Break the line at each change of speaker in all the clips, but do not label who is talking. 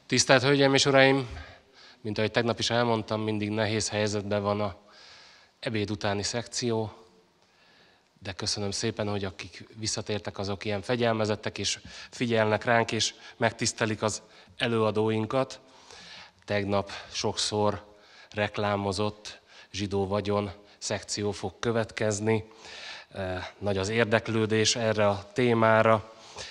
Tisztelt Hölgyeim és Uraim! Mint ahogy tegnap is elmondtam, mindig nehéz helyzetben van a ebéd utáni szekció, de köszönöm szépen, hogy akik visszatértek, azok ilyen fegyelmezettek és figyelnek ránk, és megtisztelik az előadóinkat. Tegnap sokszor reklámozott zsidó vagyon szekció fog következni. Nagy az érdeklődés erre a témára.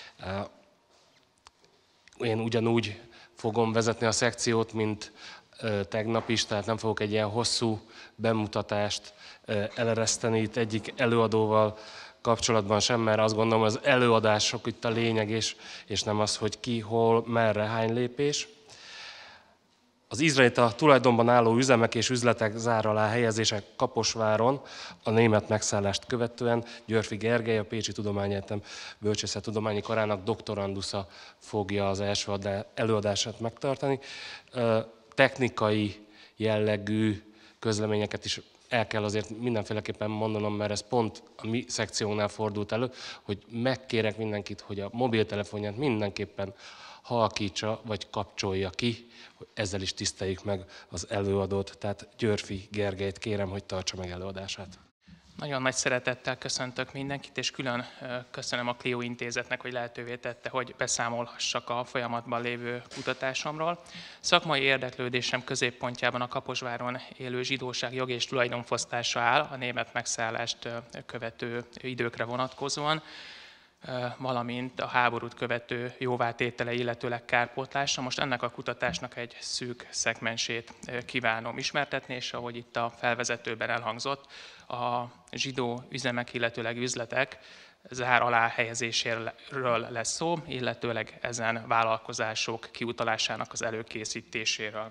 Én ugyanúgy fogom vezetni a szekciót, mint tegnap is, tehát nem fogok egy ilyen hosszú bemutatást elereszteni itt egyik előadóval kapcsolatban sem, mert azt gondolom, az előadások itt a lényeg, és nem az, hogy ki, hol, merre, hány lépés. Az izraelita tulajdonban álló üzemek és üzletek zár alá helyezése Kaposváron a német megszállást követően Györffy Gergely, a Pécsi Tudományegyetem Bölcsészettudományi Karának doktorandusza fogja az első előadását megtartani. Technikai jellegű közleményeket is el kell azért mindenféleképpen mondanom, mert ez pont a mi szekciónál fordult elő, hogy megkérek mindenkit, hogy a mobiltelefonját mindenképpen halkítsa, vagy kapcsolja ki, hogy ezzel is tiszteljük meg az előadót. Tehát Györffy Gergelyt kérem, hogy tartsa meg előadását.
Nagyon nagy szeretettel köszöntök mindenkit, és külön köszönöm a Clio Intézetnek, hogy lehetővé tette, hogy beszámolhassak a folyamatban lévő kutatásomról. Szakmai érdeklődésem középpontjában a Kaposváron élő zsidóság jog és tulajdonfosztása áll a német megszállást követő időkre vonatkozóan, valamint a háborút követő jóvátétele, illetőleg kárpótlása. Most ennek a kutatásnak egy szűk szegmensét kívánom ismertetni, és ahogy itt a felvezetőben elhangzott, a zsidó üzemek, illetőleg üzletek zár alá helyezéséről lesz szó, illetőleg ezen vállalkozások kiutalásának az előkészítéséről.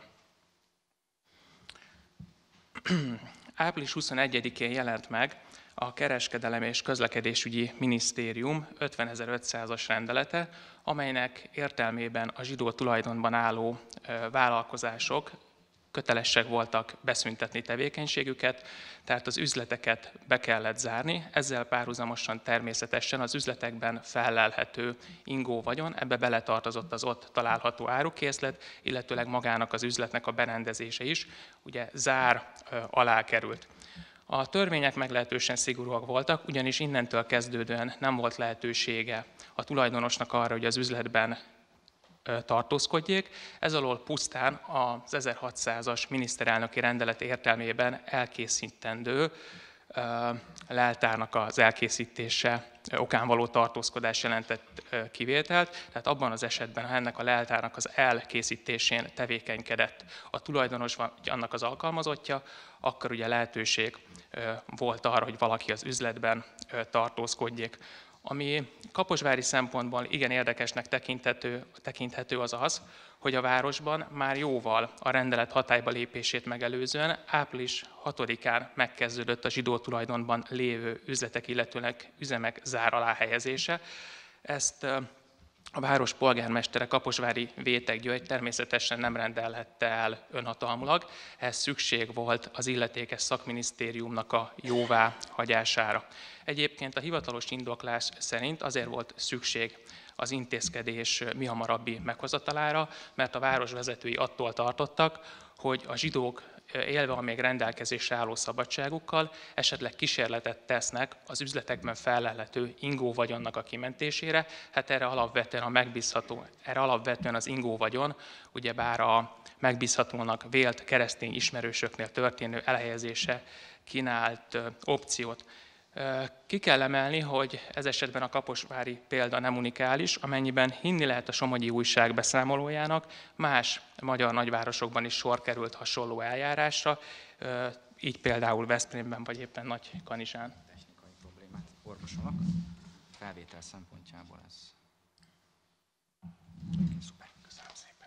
Április 21-én jelent meg a Kereskedelem és Közlekedésügyi Minisztérium 50.500-as rendelete, amelynek értelmében a zsidó tulajdonban álló vállalkozások kötelesek voltak beszüntetni tevékenységüket, tehát az üzleteket be kellett zárni, ezzel párhuzamosan természetesen az üzletekben fellelhető ingó vagyon, ebbe beletartozott az ott található árukészlet, illetőleg magának az üzletnek a berendezése is, ugye zár alá került. A törvények meglehetősen szigorúak voltak, ugyanis innentől kezdődően nem volt lehetősége a tulajdonosnak arra, hogy az üzletben tartózkodjék. Ez alól pusztán az 1600-as miniszterelnöki rendelet értelmében elkészítendő leltárnak az elkészítése okán való tartózkodás jelentett kivételt, tehát abban az esetben, ha ennek a leltárnak az elkészítésén tevékenykedett a tulajdonos vagy annak az alkalmazottja, akkor ugye lehetőség volt arra, hogy valaki az üzletben tartózkodjék. Ami kaposvári szempontból igen érdekesnek tekinthető az az, hogy a városban már jóval a rendelet hatályba lépését megelőzően április 6-án megkezdődött a zsidó tulajdonban lévő üzletek, illetőleg üzemek zár alá helyezése. Ezt a város polgármestere, Kaposvári Vétek György természetesen nem rendelhette el önhatalmulag, ehhez szükség volt az illetékes szakminisztériumnak a jóváhagyására. Egyébként a hivatalos indoklás szerint azért volt szükség az intézkedés mihamarabbi meghozatalára, mert a város vezetői attól tartottak, hogy a zsidók élve a még rendelkezésre álló szabadságukkal esetleg kísérletet tesznek az üzletekben fellelhető ingó vagyonnak a kimentésére. Hát erre alapvetően az ingó vagyon, ugyebár a megbízhatónak vélt keresztény ismerősöknél történő elhelyezése kínált opciót. Ki kell emelni, hogy ez esetben a kaposvári példa nem unikális, amennyiben hinni lehet a Somogyi Újság beszámolójának, más magyar nagyvárosokban is sor került hasonló eljárásra, így például Veszprémben vagy éppen Nagykanizsán.
Technikai problémát orvosolok, felvétel szempontjából ez. Szuper.
Köszönöm szépen.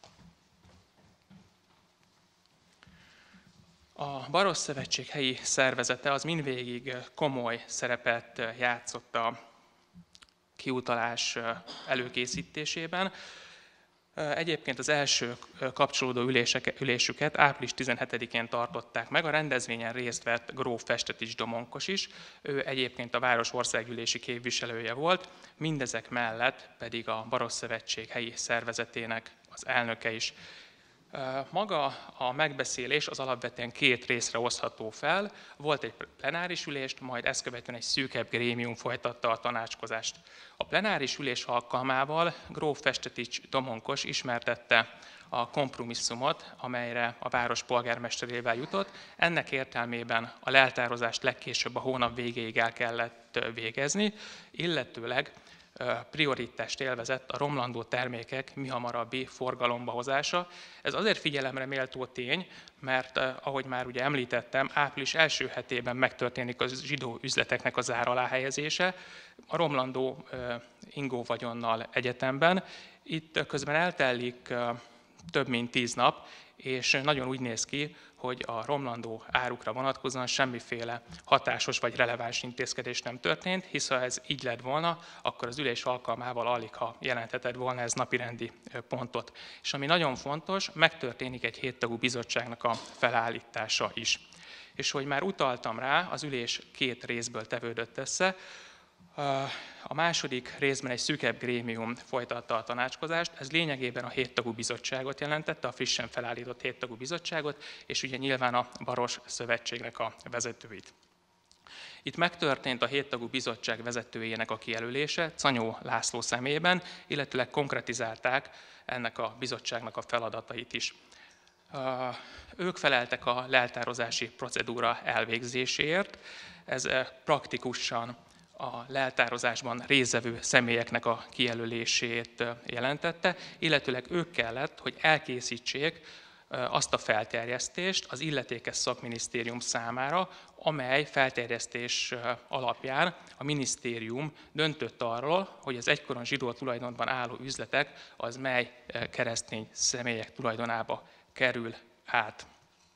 A Baross Szövetség helyi szervezete az mindvégig komoly szerepet játszott a kiutalás előkészítésében. Egyébként az első kapcsolódó ülésüket április 17-én tartották meg, a rendezvényen részt vett gróf Festetics Domonkos is, ő egyébként a város országgyűlési képviselője volt, mindezek mellett pedig a Baross Szövetség helyi szervezetének az elnöke is. Maga a megbeszélés az alapvetően 2 részre osztható fel. Volt egy plenáris ülést, majd ezt követően egy szűkebb grémium folytatta a tanácskozást. A plenáris ülés alkalmával gróf Festetics Domonkos ismertette a kompromisszumot, amelyre a város polgármesterével jutott. Ennek értelmében a leltározást legkésőbb a hónap végéig el kellett végezni, illetőleg prioritást élvezett a romlandó termékek mihamarabbi forgalomba hozása. Ez azért figyelemre méltó tény, mert ahogy már ugye említettem, április első hetében megtörténik a zsidó üzleteknek az ár alá helyezése, a romlandó ingóvagyonnal egyetemben. Itt közben eltelik több mint 10 nap, és nagyon úgy néz ki, hogy a romlandó árukra vonatkozóan semmiféle hatásos vagy releváns intézkedés nem történt, hisz ha ez így lett volna, akkor az ülés alkalmával aligha jelentheted volna ez napirendi pontot. És ami nagyon fontos, megtörténik egy 7 tagú bizottságnak a felállítása is. És hogy már utaltam rá, az ülés 2 részből tevődött össze. A második részben egy szűkebb grémium folytatta a tanácskozást, ez lényegében a 7 tagú bizottságot jelentette, a frissen felállított 7 tagú bizottságot, és ugye nyilván a Baros Szövetségnek a vezetőit. Itt megtörtént a 7 tagú bizottság vezetőjének a kijelölése Czanyó László személyében, illetőleg konkretizálták ennek a bizottságnak a feladatait is. Ők feleltek a leltározási procedúra elvégzéséért, ez praktikusan a leltározásban résztvevő személyeknek a kijelölését jelentette, illetőleg ők kellett, hogy elkészítsék azt a felterjesztést az illetékes szakminisztérium számára, amely felterjesztés alapján a minisztérium döntött arról, hogy az egykoron zsidó tulajdonban álló üzletek az mely keresztény személyek tulajdonába kerül át.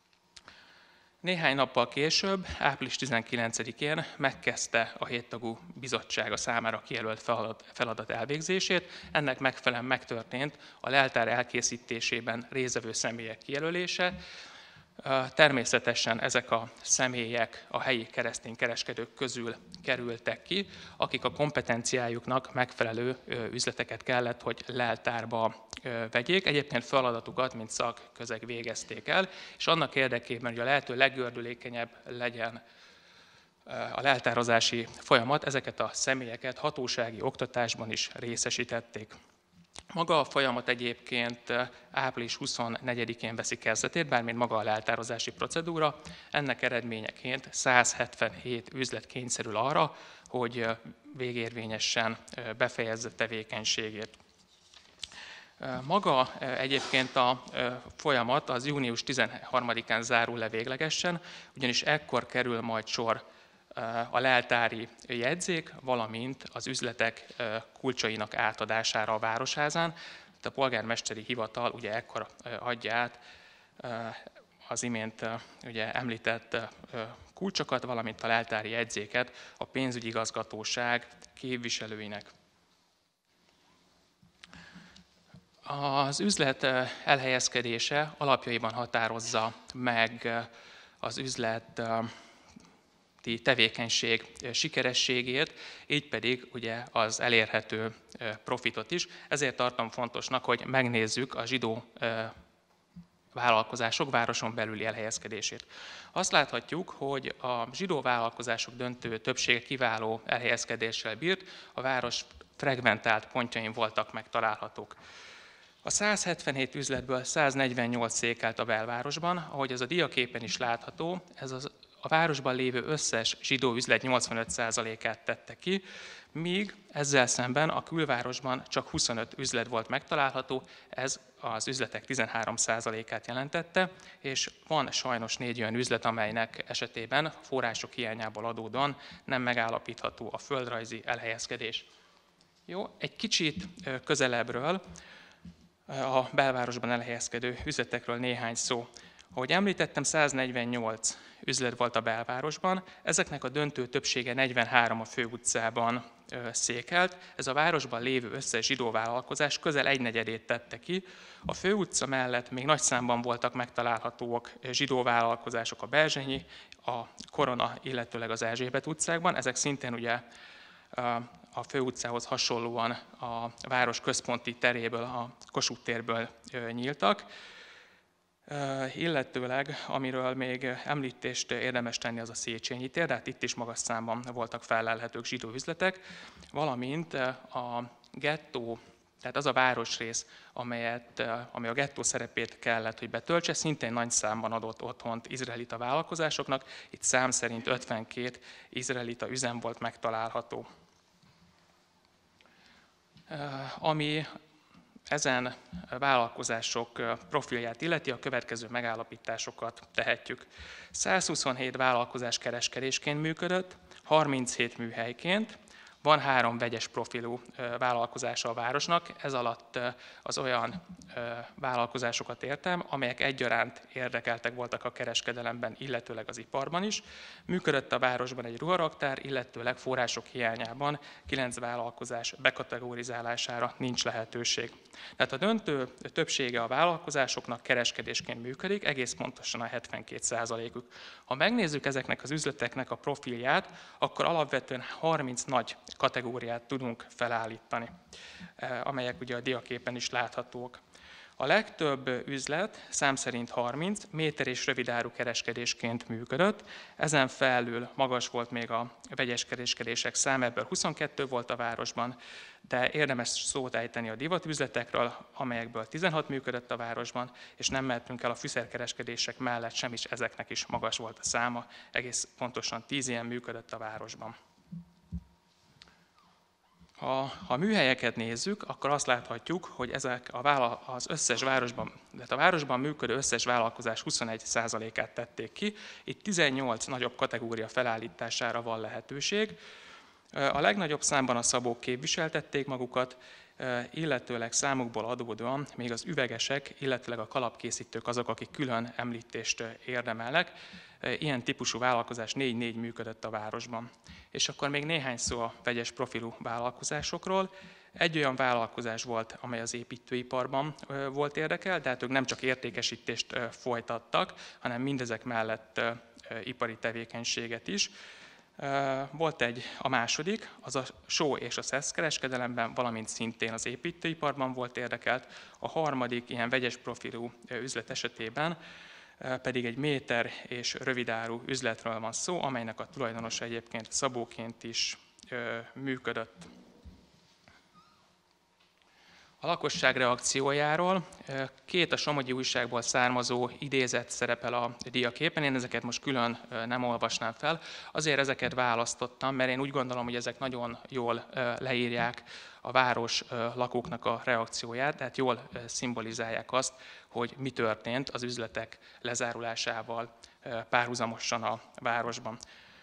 Néhány nappal később, április 19-én megkezdte a 7 tagú bizottsága számára kijelölt feladat elvégzését. Ennek megfelelően megtörtént a leltár elkészítésében résztvevő személyek kijelölése. Természetesen ezek a személyek a helyi keresztény kereskedők közül kerültek ki, akik a kompetenciájuknak megfelelő üzleteket kellett, hogy leltárba vegyék. Egyébként feladatukat, mint szakközeg végezték el, és annak érdekében, hogy a lehető leggördülékenyebb legyen a leltározási folyamat, ezeket a személyeket hatósági oktatásban is részesítették. Maga a folyamat egyébként április 24-én veszi kezdetét, bármint maga a leltározási procedúra. Ennek eredményeként 177 üzlet kényszerül arra, hogy végérvényesen befejezze tevékenységét. Maga egyébként a folyamat az június 13-án zárul le véglegesen, ugyanis ekkor kerül majd sor a leltári jegyzék, valamint az üzletek kulcsainak átadására a városházán. A polgármesteri hivatal ugye ekkor adja át az imént ugye említett kulcsokat, valamint a leltári jegyzéket a pénzügyi igazgatóság képviselőinek. Az üzlet elhelyezkedése alapjaiban határozza meg az üzlet tevékenység sikerességét, így pedig ugye az elérhető profitot is. Ezért tartom fontosnak, hogy megnézzük a zsidó vállalkozások városon belüli elhelyezkedését. Azt láthatjuk, hogy a zsidó vállalkozások döntő többsége kiváló elhelyezkedéssel bírt, a város frekventált pontjain voltak megtalálhatók. A 177 üzletből 148 székelt a belvárosban, ahogy ez a diaképen is látható, ez a városban lévő összes zsidó üzlet 85%-át tette ki, míg ezzel szemben a külvárosban csak 25 üzlet volt megtalálható, ez az üzletek 13%-át jelentette, és van sajnos 4 olyan üzlet, amelynek esetében források hiányából adódóan nem megállapítható a földrajzi elhelyezkedés. Jó, egy kicsit közelebbről a belvárosban elhelyezkedő üzletekről néhány szó. Ahogy említettem, 148 üzlet volt a belvárosban, ezeknek a döntő többsége 43 a főutcában székelt. Ez a városban lévő összes zsidó vállalkozás közel 1/4-ét tette ki. A főutca mellett még nagy számban voltak megtalálhatóak zsidó vállalkozások a Berzsenyi, a Korona, illetőleg az Erzsébet utcákban. Ezek szintén ugye a főutcához hasonlóan a város központi teréből, a Kossuth térből nyíltak. Illetőleg, amiről még említést érdemes tenni, az a Széchenyi tér, de hát itt is magas számban voltak fellelhetők zsidó üzletek, valamint a gettó, tehát az a városrész, ami a gettó szerepét kellett, hogy betöltse, szintén nagy számban adott otthont izraelita vállalkozásoknak, itt szám szerint 52 izraelita üzem volt megtalálható. Ami ezen vállalkozások profilját illeti, a következő megállapításokat tehetjük. 127 vállalkozás kereskedésként működött, 37 műhelyként, van 3 vegyes profilú vállalkozása a városnak, ez alatt az olyan vállalkozásokat értem, amelyek egyaránt érdekeltek voltak a kereskedelemben, illetőleg az iparban is. Működött a városban egy ruharaktár, illetőleg források hiányában 9 vállalkozás bekategorizálására nincs lehetőség. Tehát a döntő többsége a vállalkozásoknak kereskedésként működik, egész pontosan a 72%-uk. Ha megnézzük ezeknek az üzleteknek a profilját, akkor alapvetően 30 nagy kategóriát tudunk felállítani, amelyek ugye a diaképen is láthatók. A legtöbb üzlet, szám szerint 30, méter- és rövidáru kereskedésként működött, ezen felül magas volt még a vegyes kereskedések száma, ebből 22 volt a városban, de érdemes szót ejteni a divatüzletekről, amelyekből 16 működött a városban, és nem mehetünk el a fűszerkereskedések mellett sem is, ezeknek is magas volt a száma, egész pontosan 10 ilyen működött a városban. Ha a műhelyeket nézzük, akkor azt láthatjuk, hogy ezek az összes városban, tehát a városban működő összes vállalkozás 21%-át tették ki. Itt 18 nagyobb kategória felállítására van lehetőség. A legnagyobb számban a szabók képviseltették magukat, illetőleg számukból adódóan még az üvegesek, illetőleg a kalapkészítők azok, akik külön említést érdemelnek. Ilyen típusú vállalkozás 4 működött a városban. És akkor még néhány szó a vegyes profilú vállalkozásokról. Egy olyan vállalkozás volt, amely az építőiparban volt érdekel, de hát ők nem csak értékesítést folytattak, hanem mindezek mellett ipari tevékenységet is. Volt a második, az a só és a szesz kereskedelemben, valamint szintén az építőiparban volt érdekelt. A harmadik ilyen vegyes profilú üzlet esetében pedig egy méter és rövidáru üzletről van szó, amelynek a tulajdonosa egyébként szabóként is működött. A lakosság reakciójáról 2 a Somogyi Újságból származó idézet szerepel a diaképen, én ezeket most külön nem olvasnám fel, azért ezeket választottam, mert én úgy gondolom, hogy ezek nagyon jól leírják a város lakóknak a reakcióját, tehát jól szimbolizálják azt, hogy mi történt az üzletek lezárulásával párhuzamosan a városban.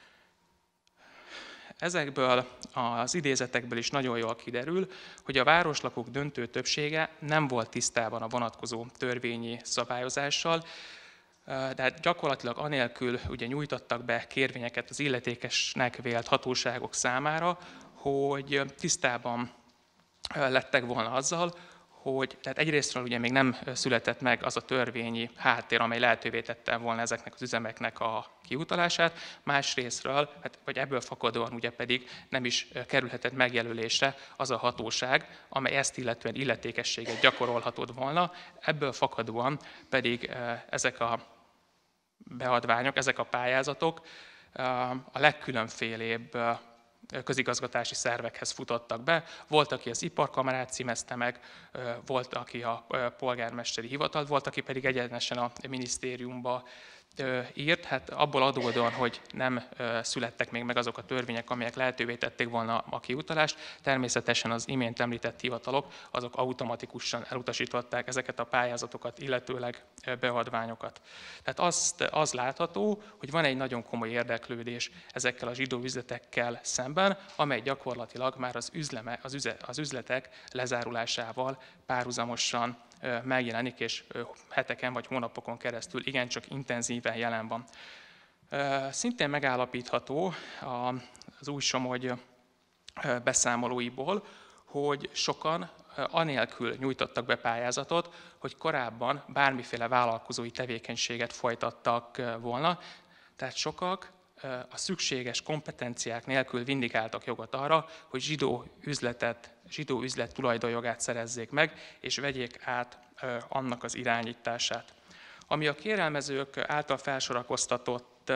Ezekből az idézetekből is nagyon jól kiderül, hogy a városlakók döntő többsége nem volt tisztában a vonatkozó törvényi szabályozással, de gyakorlatilag anélkül ugye nyújtottak be kérvényeket az illetékesnek vélt hatóságok számára, hogy tisztában lettek volna azzal, hogy tehát egyrésztről ugye még nem született meg az a törvényi háttér, amely lehetővé tette volna ezeknek az üzemeknek a kiutalását, másrésztről, vagy ebből fakadóan ugye pedig nem is kerülhetett megjelölésre az a hatóság, amely ezt illetően illetékességet gyakorolhatott volna, ebből fakadóan pedig ezek a beadványok, ezek a pályázatok a legkülönfélébb közigazgatási szervekhez futottak be. Volt, aki az iparkamarát címezte meg, volt, aki a polgármesteri hivatalt, volt, aki pedig egyenesen a minisztériumba írt. Hát abból adódóan, hogy nem születtek még meg azok a törvények, amelyek lehetővé tették volna a kiutalást, természetesen az imént említett hivatalok, azok automatikusan elutasították ezeket a pályázatokat, illetőleg beadványokat. Tehát az látható, hogy van egy nagyon komoly érdeklődés ezekkel a zsidó üzletekkel szemben, amely gyakorlatilag már az üzletek lezárulásával párhuzamosan megjelenik, és heteken vagy hónapokon keresztül igencsak intenzíven jelen van. Szintén megállapítható az Új-Somogy beszámolóiból, hogy sokan anélkül nyújtottak be pályázatot, hogy korábban bármiféle vállalkozói tevékenységet folytattak volna. Tehát sokak a szükséges kompetenciák nélkül vindikáltak jogot arra, hogy zsidó üzlet tulajdonjogát szerezzék meg, és vegyék át annak az irányítását. Ami a kérelmezők által felsorakoztatott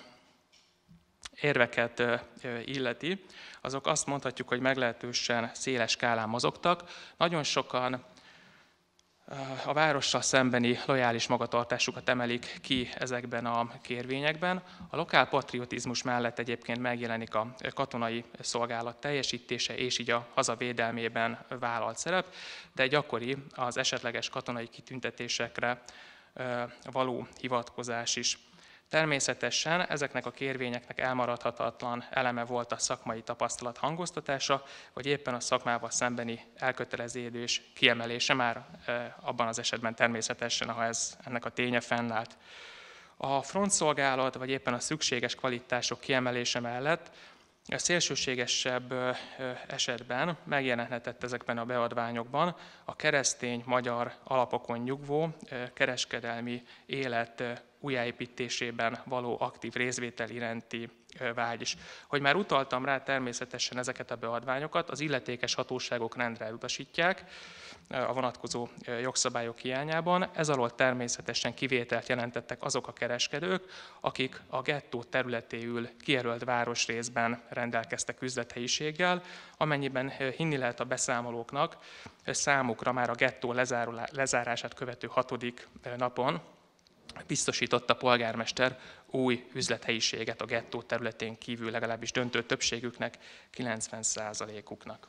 érveket illeti, azok azt mondhatjuk, hogy meglehetősen széles skálán mozogtak. Nagyon sokan a várossal szembeni lojális magatartásukat emelik ki ezekben a kérvényekben. A lokálpatriotizmus mellett egyébként megjelenik a katonai szolgálat teljesítése, és így a haza védelmében vállalt szerep, de gyakori az esetleges katonai kitüntetésekre való hivatkozás is. Természetesen ezeknek a kérvényeknek elmaradhatatlan eleme volt a szakmai tapasztalat hangoztatása, vagy éppen a szakmával szembeni elköteleződés kiemelése már abban az esetben természetesen, ha ennek a ténye fennállt. A frontszolgálat, vagy éppen a szükséges kvalitások kiemelése mellett a szélsőségesebb esetben megjelenhetett ezekben a beadványokban a keresztény magyar alapokon nyugvó kereskedelmi élet újjáépítésében való aktív részvétel iránti vágy is. Hogy már utaltam rá, természetesen ezeket a beadványokat az illetékes hatóságok rendre elutasítják a vonatkozó jogszabályok hiányában. Ez alól természetesen kivételt jelentettek azok a kereskedők, akik a gettó területéül kijelölt városrészben rendelkeztek üzlethelyiséggel, amennyiben hinni lehet a beszámolóknak, számukra már a gettó lezárását követő 6. napon biztosította a polgármester új üzlethelyiséget a gettó területén kívül, legalábbis döntő többségüknek, 90%-uknak.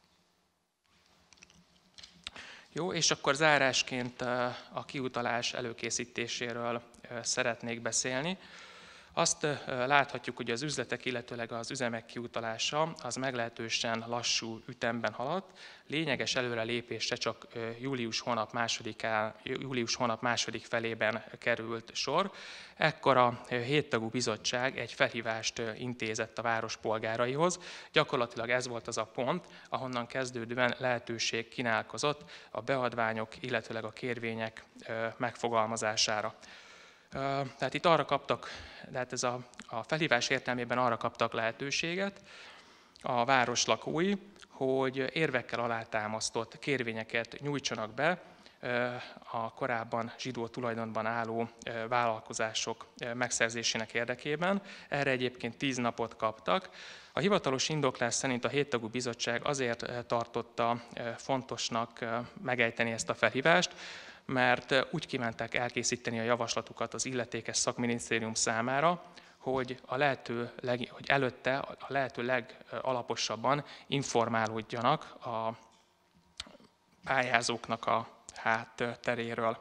Jó, és akkor zárásként a kiutalás előkészítéséről szeretnék beszélni. Azt láthatjuk, hogy az üzletek, illetőleg az üzemek kiutalása az meglehetősen lassú ütemben haladt. Lényeges előrelépésre csak július hónap második felében került sor. Ekkor a 7 tagú bizottság egy felhívást intézett a város polgáraihoz. Gyakorlatilag ez volt az a pont, ahonnan kezdődően lehetőség kínálkozott a beadványok, illetőleg a kérvények megfogalmazására. Tehát itt arra kaptak, tehát ez a felhívás értelmében arra kaptak lehetőséget a város lakói, hogy érvekkel alátámasztott kérvényeket nyújtsanak be a korábban zsidó tulajdonban álló vállalkozások megszerzésének érdekében. Erre egyébként 10 napot kaptak. A hivatalos indoklás szerint a 7 tagú bizottság azért tartotta fontosnak megejteni ezt a felhívást, mert úgy kívánták elkészíteni a javaslatukat az illetékes szakminisztérium számára, hogy előtte a lehető legalaposabban informálódjanak a pályázóknak a hátteréről.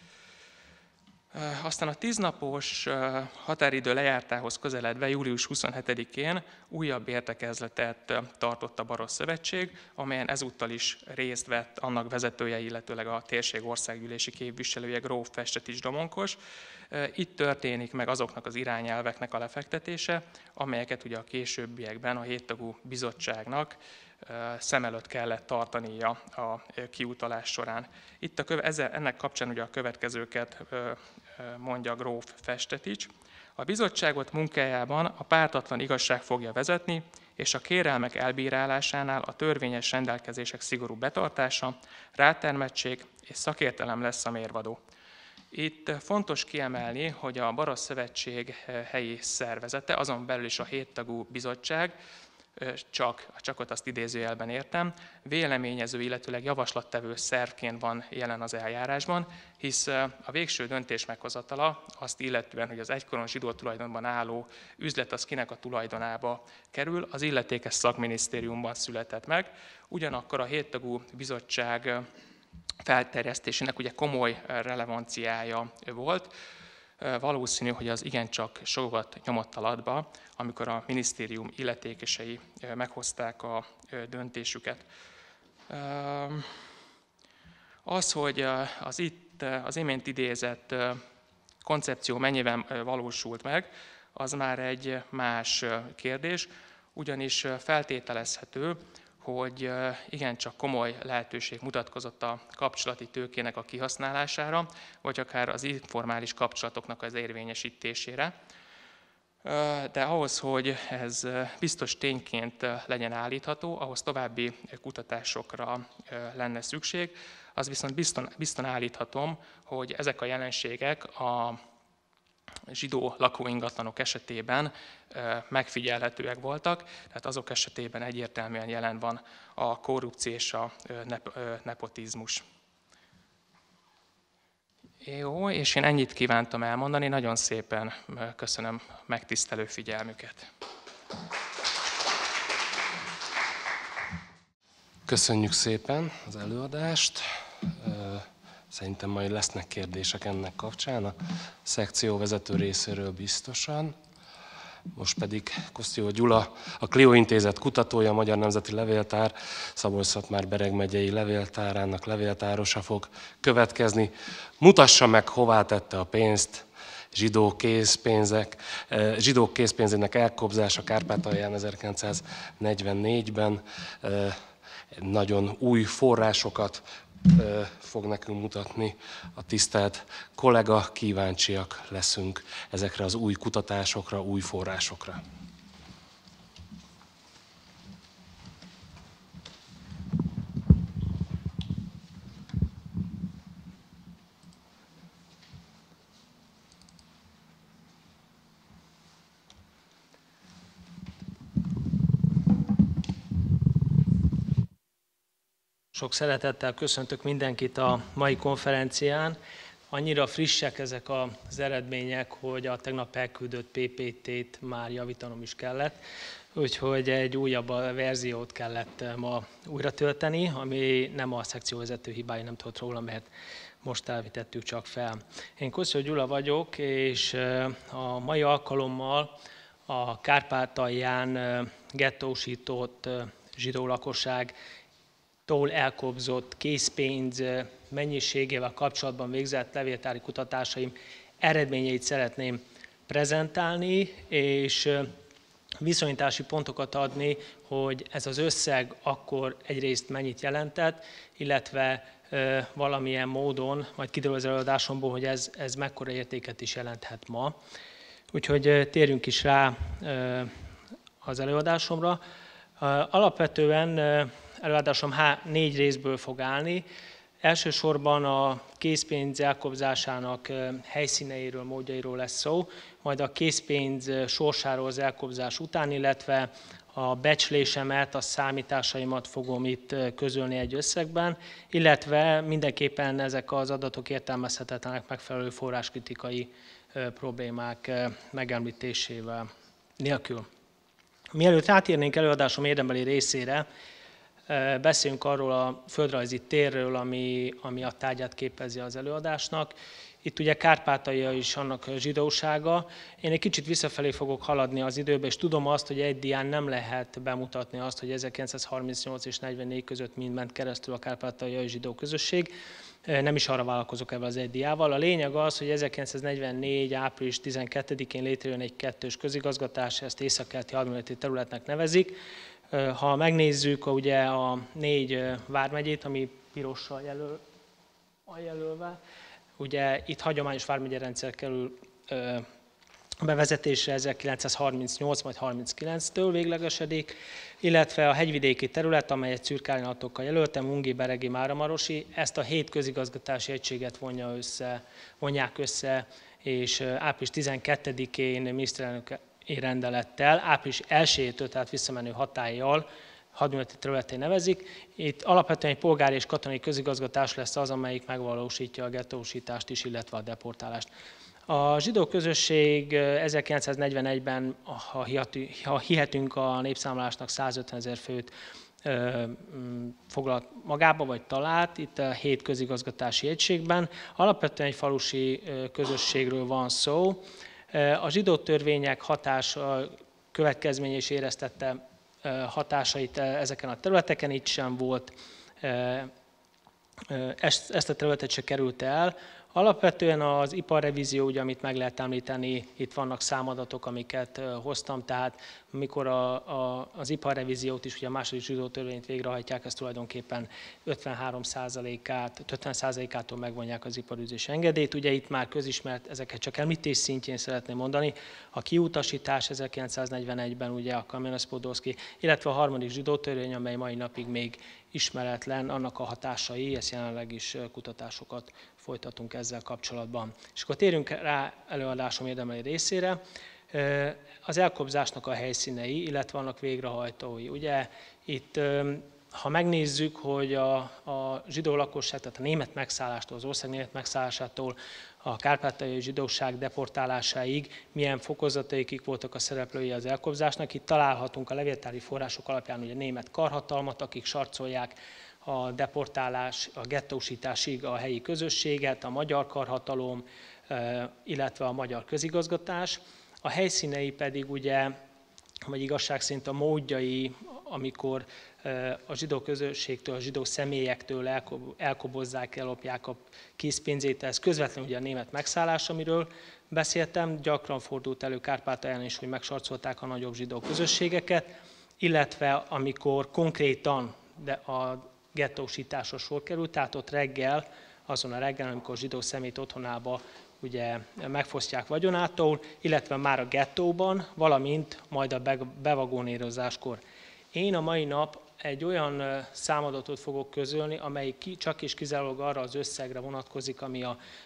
Aztán a 10 napos határidő lejártához közeledve július 27-én újabb értekezletet tartott a Baross Szövetség, amelyen ezúttal is részt vett annak vezetője, illetőleg a térség országgyűlési képviselője, gróf Festetics Domonkos. Itt történik meg azoknak az irányelveknek a lefektetése, amelyeket ugye a későbbiekben a 7 tagú bizottságnak szem előtt kellett tartania a kiutalás során. Itt ennek kapcsán ugye a következőket mondja gróf Festetics. A bizottságot munkájában a pártatlan igazság fogja vezetni, és a kérelmek elbírálásánál a törvényes rendelkezések szigorú betartása, rátermettség és szakértelem lesz a mérvadó. Itt fontos kiemelni, hogy a Baross Szövetség helyi szervezete, azon belül is a 7 tagú bizottság, csak ott azt idézőjelben értem, véleményező, illetőleg javaslattevő szervként van jelen az eljárásban, hisz a végső döntés meghozatala azt illetően, hogy az egykoron zsidó tulajdonban álló üzlet az kinek a tulajdonába kerül, az illetékes szakminisztériumban született meg. Ugyanakkor a 7 tagú bizottság felterjesztésének ugye komoly relevanciája volt. Valószínű, hogy az igencsak sokat nyomott alatba, amikor a minisztérium illetékesei meghozták a döntésüket. Az, hogy az imént idézett koncepció mennyiben valósult meg, az már egy más kérdés, ugyanis feltételezhető, hogy igencsak komoly lehetőség mutatkozott a kapcsolati tőkének a kihasználására, vagy akár az informális kapcsolatoknak az érvényesítésére. De ahhoz, hogy ez biztos tényként legyen állítható, ahhoz további kutatásokra lenne szükség. Az viszont bizton állíthatom, hogy ezek a jelenségek a zsidó lakóingatlanok esetében megfigyelhetőek voltak, tehát azok esetében egyértelműen jelen van a korrupció és a nepotizmus. Jó, és én ennyit kívántam elmondani, nagyon szépen köszönöm megtisztelő figyelmüket.
Köszönjük szépen az előadást. Szerintem majd lesznek kérdések ennek kapcsán, a szekcióvezető részéről biztosan. Most pedig Kosztió Gyula, a Clio Intézet kutatója, a Magyar Nemzeti Levéltár, Szabolcs-Szatmár-Bereg megyei levéltárának levéltárosa fog következni. Mutassa meg, hová tette a pénzt, zsidók készpénzének elkobzása Kárpátalján 1944-ben. Nagyon új forrásokat fog nekünk mutatni a tisztelt kollega, kíváncsiak leszünk ezekre az új kutatásokra, új forrásokra.
Sok szeretettel köszöntök mindenkit a mai konferencián. Annyira frissek ezek az eredmények, hogy a tegnap elküldött PPT-t már javítanom is kellett, úgyhogy egy újabb verziót kellett ma újra tölteni, ami nem a szekcióvezető hibája, nem tudott róla, mert most elvitettük csak fel. Én Kosztió Gyula vagyok, és a mai alkalommal a Kárpátalján gettósított zsidó lakosság elkobzott készpénz mennyiségével kapcsolatban végzett levéltári kutatásaim eredményeit szeretném prezentálni, és viszonyítási pontokat adni, hogy ez az összeg akkor egyrészt mennyit jelentett, illetve valamilyen módon, majd kiderül az előadásomból, hogy ez mekkora értéket is jelenthet ma. Úgyhogy térjünk is rá az előadásomra. Alapvetően előadásom 4 részből fog állni. Elsősorban a készpénz elkobzásának helyszíneiről, módjairól lesz szó, majd a készpénz sorsáról az elkobzás után, illetve a becslésemet, a számításaimat fogom itt közölni egy összegben, illetve mindenképpen ezek az adatok értelmezhetetlenek megfelelő forráskritikai problémák megemlítésével nélkül. Mielőtt átérnénk előadásom érdembeli részére, beszéljünk arról a földrajzi térről, ami a tárgyát képezi az előadásnak. Itt ugye Kárpátalja is annak zsidósága. Én egy kicsit visszafelé fogok haladni az időbe, és tudom azt, hogy egy dián nem lehet bemutatni azt, hogy 1938 és 44 között mind ment keresztül a kárpátaljai zsidó közösség. Nem is arra vállalkozok ebben az egy diával. A lényeg az, hogy 1944. április 12-én létrejön egy kettős közigazgatás, ezt északkeleti hadműveleti területnek nevezik. Ha megnézzük ugye a 4 vármegyét, ami pirossal jelölve, ugye itt hagyományos vármegyerendszer kerül bevezetésre 1938 majd 39-től véglegesedik, illetve a hegyvidéki terület, amelyet szürkárnyalatokkal jelöltem, Ungi, Beregi, Máramarosi, ezt a 7 közigazgatási egységet vonják össze, és április 12-én miniszterelnök rendelettel, április 1-től, tehát visszamenő hatállyal hadműveleti területén nevezik. Itt alapvetően egy polgári és katonai közigazgatás lesz az, amelyik megvalósítja a gettósítást is, illetve a deportálást. A zsidó közösség 1941-ben, ha hihetünk a népszámlálásnak, 150 000 főt foglalt magába, vagy talált, itt a 7 közigazgatási egységben. Alapvetően egy falusi közösségről van szó. A zsidó törvények következménye is éreztette hatásait ezeken a területeken, itt sem volt, ezt a területet se került el, Alapvetően az iparrevízió, ugye, amit meg lehet említeni, itt vannak számadatok, amiket hoztam, tehát amikor az iparrevíziót is, ugye a második zsidótörvényt végrehajtják, ez tulajdonképpen 50%-ától megvonják az iparűzési engedélyt. Ugye itt már közismert, ezeket csak említés szintjén szeretném mondani, a kiutasítás 1941-ben, ugye a Kamenesz Podolszky, illetve a harmadik zsidótörvény, amely mai napig még ismeretlen, annak a hatásai, ezt jelenleg is kutatásokat folytatunk ezzel kapcsolatban. És akkor térjünk rá előadásom érdemeli részére. Az elkobzásnak a helyszínei, illetve annak végrehajtói. Ugye itt, ha megnézzük, hogy a zsidó lakosság, tehát a német megszállástól, az ország német megszállásától a kárpátaljai zsidóság deportálásáig milyen fokozataikig voltak a szereplői az elkobzásnak. Itt találhatunk a levéltári források alapján ugye német karhatalmat, akik sarcolják a deportálás, a gettósításig a helyi közösséget, a magyar karhatalom, illetve a magyar közigazgatás. A helyszínei pedig ugye, vagy igazság szerint a módjai, amikor a zsidó közösségtől, a zsidó személyektől elkobozzák, ellopják a készpénzét, ez közvetlenül ugye a német megszállás, amiről beszéltem, gyakran fordult elő Kárpátalján is, hogy megsarcolták a nagyobb zsidó közösségeket, illetve amikor konkrétan a gettósításra sor került, tehát ott reggel, azon a reggel, amikor a zsidó személyt otthonába ugye megfosztják vagyonától, illetve már a gettóban, valamint majd a bevagonérozáskor. Én a mai nap egy olyan számadatot fogok közölni, amely csak és kizárólag arra az összegre vonatkozik, amit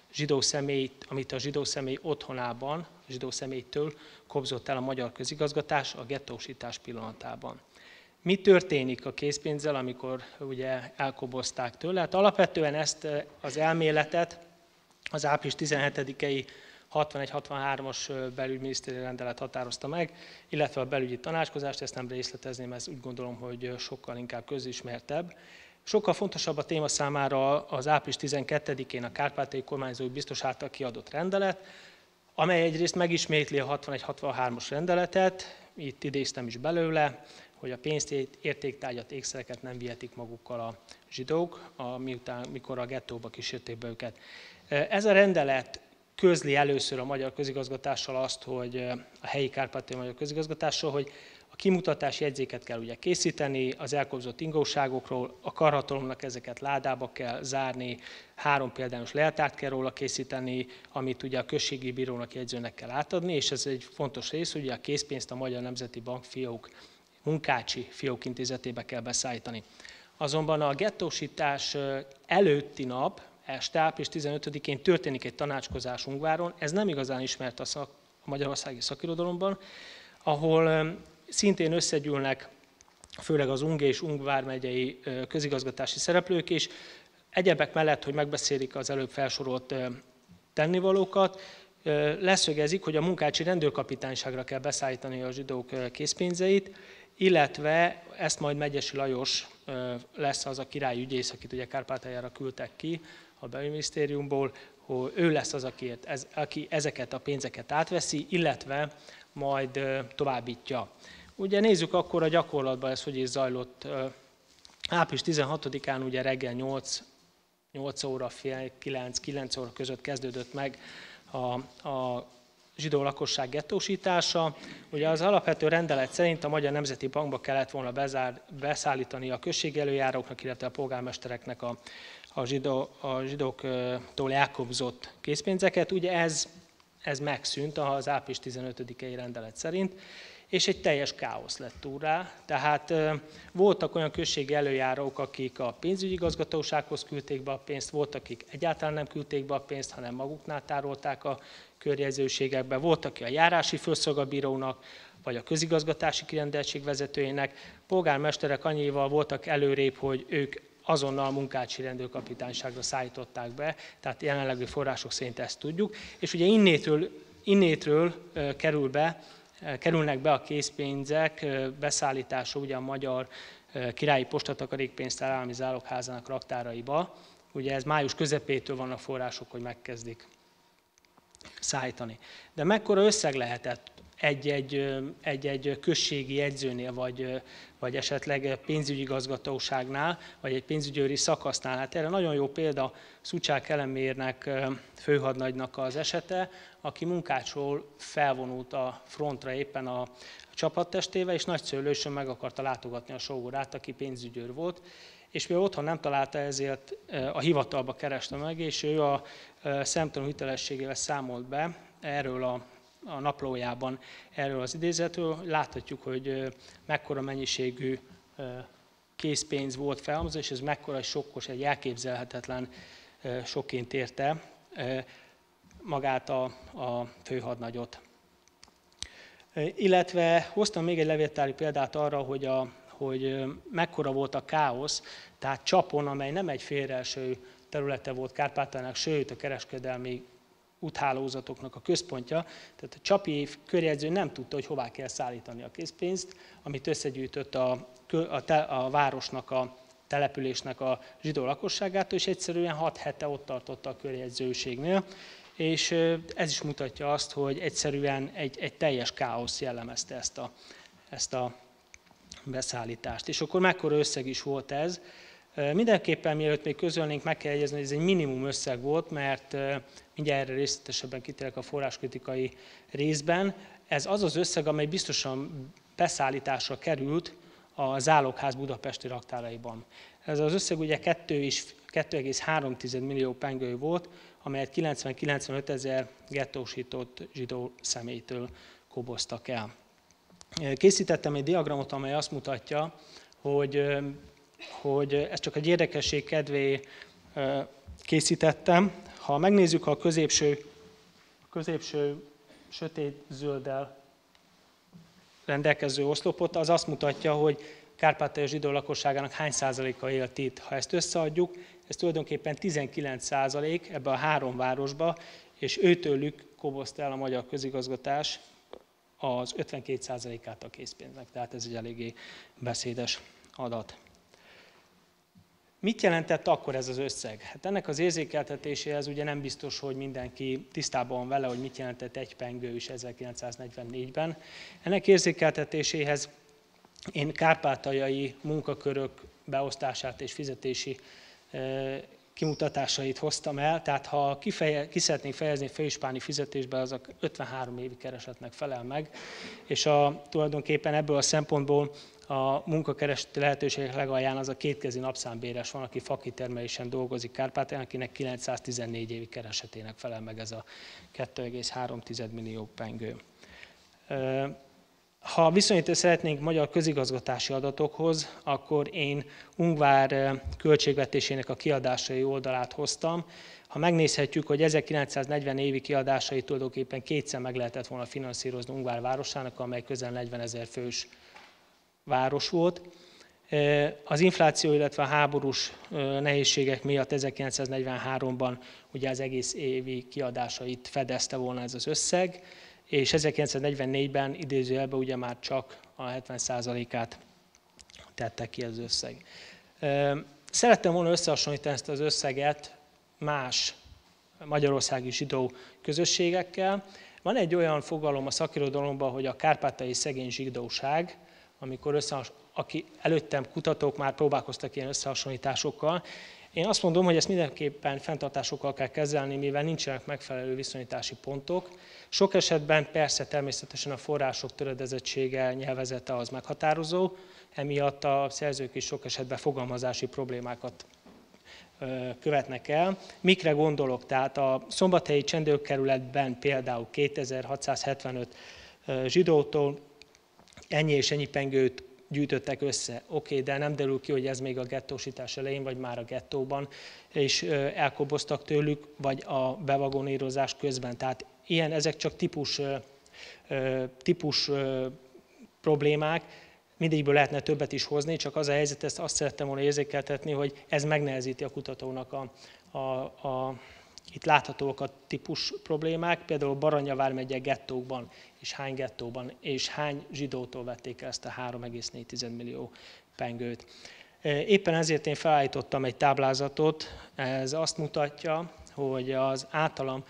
a zsidó személy otthonában, a zsidó személytől kobzott el a magyar közigazgatás a gettósítás pillanatában. Mi történik a készpénzzel, amikor ugye elkobozták tőle? Hát alapvetően ezt az elméletet az április 17-i 61-63-as belügyminisztériumi rendelet határozta meg, illetve a belügyi tanácskozást, ezt nem részletezném, ez úgy gondolom, hogy sokkal inkább közismertebb. Sokkal fontosabb a téma számára az április 12-én a Kárpátaljai Kormányzói Biztos által kiadott rendelet, amely egyrészt megismétli a 61-63-as rendeletet, itt idéztem is belőle, hogy a pénzt, értéktárgyat, ékszereket nem vihetik magukkal a zsidók, mikor a gettóba kísérték be őket. Ez a rendelet közli először a magyar közigazgatással azt, hogy a helyi kárpátaljai magyar közigazgatással, hogy a kimutatási jegyzéket kell ugye készíteni, az elkobzott ingóságokról, a karhatalomnak ezeket ládába kell zárni, 3 példányos leltárt kell róla készíteni, amit ugye a községi bírónak, jegyzőnek kell átadni, és ez egy fontos rész, ugye a készpénzt a Magyar Nemzeti Bank fiók, munkácsi fiók intézetébe kell beszállítani. Azonban a gettósítás előtti nap, este április 15-én történik egy tanácskozás Ungváron, ez nem igazán ismert a magyarországi szakirodalomban, ahol szintén összegyűlnek főleg az Ung és Ungvár megyei közigazgatási szereplők is, egyebek mellett, hogy megbeszélik az előbb felsorolt tennivalókat, leszögezik, hogy a munkácsi rendőrkapitányságra kell beszállítani a zsidók készpénzeit, illetve ezt majd Megyesi Lajos lesz az a királyügyész, akit ugye Kárpátaljára küldtek ki a belügyminisztériumból, hogy ő lesz az, aki ezeket a pénzeket átveszi, illetve majd továbbítja. Ugye nézzük akkor a gyakorlatban ez, hogy is zajlott. Április 16-án ugye reggel 8 óra, fél 9 óra között kezdődött meg a zsidó lakosság gettósítása. Ugye az alapvető rendelet szerint a Magyar Nemzeti Bankba kellett volna beszállítani a községi előjáróknak, illetve a polgármestereknek a zsidóktól elkobzott készpénzeket. Ugye ez megszűnt az április 15-i rendelet szerint, és egy teljes káosz lett úrrá. Tehát voltak olyan községi előjárók, akik a pénzügyi igazgatósághoz küldték be a pénzt, voltak, akik egyáltalán nem küldték be a pénzt, hanem maguknál tárolták a körjegyzőségekbe, voltak, aki a járási főszolgabírónak, vagy a közigazgatási kirendeltség vezetőjének, polgármesterek annyival voltak előrébb, hogy ők azonnal munkácsi rendőrkapitányságra szállították be, tehát jelenlegi források szerint ezt tudjuk, és ugye innétről kerülnek be a készpénzek beszállítása ugye a Magyar Királyi Postatakarékpénztár Állami Zálogházának raktáraiba. Ugye ez május közepétől vannak források, hogy megkezdik szállítani. De mekkora összeg lehetett? egy községi jegyzőnél, vagy esetleg pénzügyigazgatóságnál, vagy egy pénzügyőri szakasznál. Hát erre nagyon jó példa Szucsák Elemérnek, főhadnagynak az esete, aki Munkácsról felvonult a frontra éppen a csapattestével, és Nagyszőlősön meg akarta látogatni a sógorát, aki pénzügyőr volt, és mivel otthon nem találta, ezért a hivatalba kereste meg, és ő a szemtanú hitelességével számolt be erről a naplójában erről az idézetről. Láthatjuk, hogy mekkora mennyiségű készpénz volt felhalmozva, és ez mekkora sokkos, egy elképzelhetetlen sokként érte magát a főhadnagyot. Illetve hoztam még egy levéltári példát arra, hogy mekkora volt a káosz, tehát Csapon, amely nem egy félreeső területe volt Kárpátaljánnak, sőt a kereskedelmi úthálózatoknak a központja, tehát a csapi körjegyző nem tudta, hogy hová kell szállítani a készpénzt, amit összegyűjtött a városnak, a településnek a zsidó lakosságától, és egyszerűen 6 hete ott tartotta a körjegyzőségnél, és ez is mutatja azt, hogy egyszerűen egy teljes káosz jellemezte ezt a beszállítást. És akkor mekkora összeg is volt ez? Mindenképpen, mielőtt még közölnénk, meg kell jegyezni, hogy ez egy minimum összeg volt, mert mindjárt erre részletesebben kitérek a forráskritikai részben. Ez az az összeg, amely biztosan beszállításra került a Zálogház budapesti raktáraiban. Ez az összeg ugye 2,3 millió pengő volt, amelyet 90-95 ezer gettósított zsidó személytől koboztak el. Készítettem egy diagramot, amely azt mutatja, hogy ez csak egy érdekesség kedvéért készítettem. Ha megnézzük a középső sötét zölddel rendelkező oszlopot, az azt mutatja, hogy Kárpátalja zsidó lakosságának hány százaléka élt itt. Ha ezt összeadjuk, ez tulajdonképpen 19% ebbe a 3 városba, és őtőlük kobozta el a magyar közigazgatás az 52%-át a készpénznek. Tehát ez egy eléggé beszédes adat. Mit jelentett akkor ez az összeg? Hát ennek az érzékeltetéséhez ugye nem biztos, hogy mindenki tisztában van vele, hogy mit jelentett egy pengő is 1944-ben. Ennek érzékeltetéséhez én kárpátaljai munkakörök beosztását és fizetési kimutatásait hoztam el, tehát ha ki szeretnénk fejezni főispáni fizetésbe, az a 53 évi keresetnek felel meg, és tulajdonképpen ebből a szempontból a munkakereseti lehetőségek legalján az a kétkezi napszámbéres van, aki fakitermelésen dolgozik Kárpátalján, akinek 914 évi keresetének felel meg ez a 2,3 millió pengő. Ha viszonyítani szeretnénk magyar közigazgatási adatokhoz, akkor én Ungvár költségvetésének a kiadásai oldalát hoztam. Ha megnézhetjük, hogy 1940 évi kiadásai tulajdonképpen kétszer meg lehetett volna finanszírozni Ungvár városának, amely közel 40 000 fős város volt. Az infláció, illetve a háborús nehézségek miatt 1943-ban ugye az egész évi kiadásait fedezte volna ez az összeg, és 1944-ben idézőjelben ugye már csak a 70%-át tette ki ez az összeg. Szerettem volna összehasonlítani ezt az összeget más magyarországi zsidó közösségekkel. Van egy olyan fogalom a szakirodalomban, hogy a kárpátaljai szegény zsidóság, amikor aki előttem kutatók már próbálkoztak ilyen összehasonlításokkal. Én azt mondom, hogy ezt mindenképpen fenntartásokkal kell kezelni, mivel nincsenek megfelelő viszonyítási pontok. Sok esetben persze természetesen a források töredezettsége, nyelvezete az meghatározó, emiatt a szerzők is sok esetben fogalmazási problémákat követnek el. Mikre gondolok? Tehát a szombathelyi csendőrkerületben például 2675 zsidótól ennyi és ennyi pengőt gyűjtöttek össze. Oké, de nem derül ki, hogy ez még a gettósítás elején, vagy már a gettóban, és elkoboztak tőlük, vagy a bevagonírozás közben. Tehát ezek csak típus problémák, mindegyikből lehetne többet is hozni, csak az a helyzet, ezt azt szerettem volna érzékeltetni, hogy ez megnehezíti a kutatónak itt láthatóak a típus problémák, például Baranya vármegye gettókban, és hány gettóban, és hány zsidótól vették el ezt a 3,4 millió pengőt. Éppen ezért én felállítottam egy táblázatot, ez azt mutatja, hogy az általam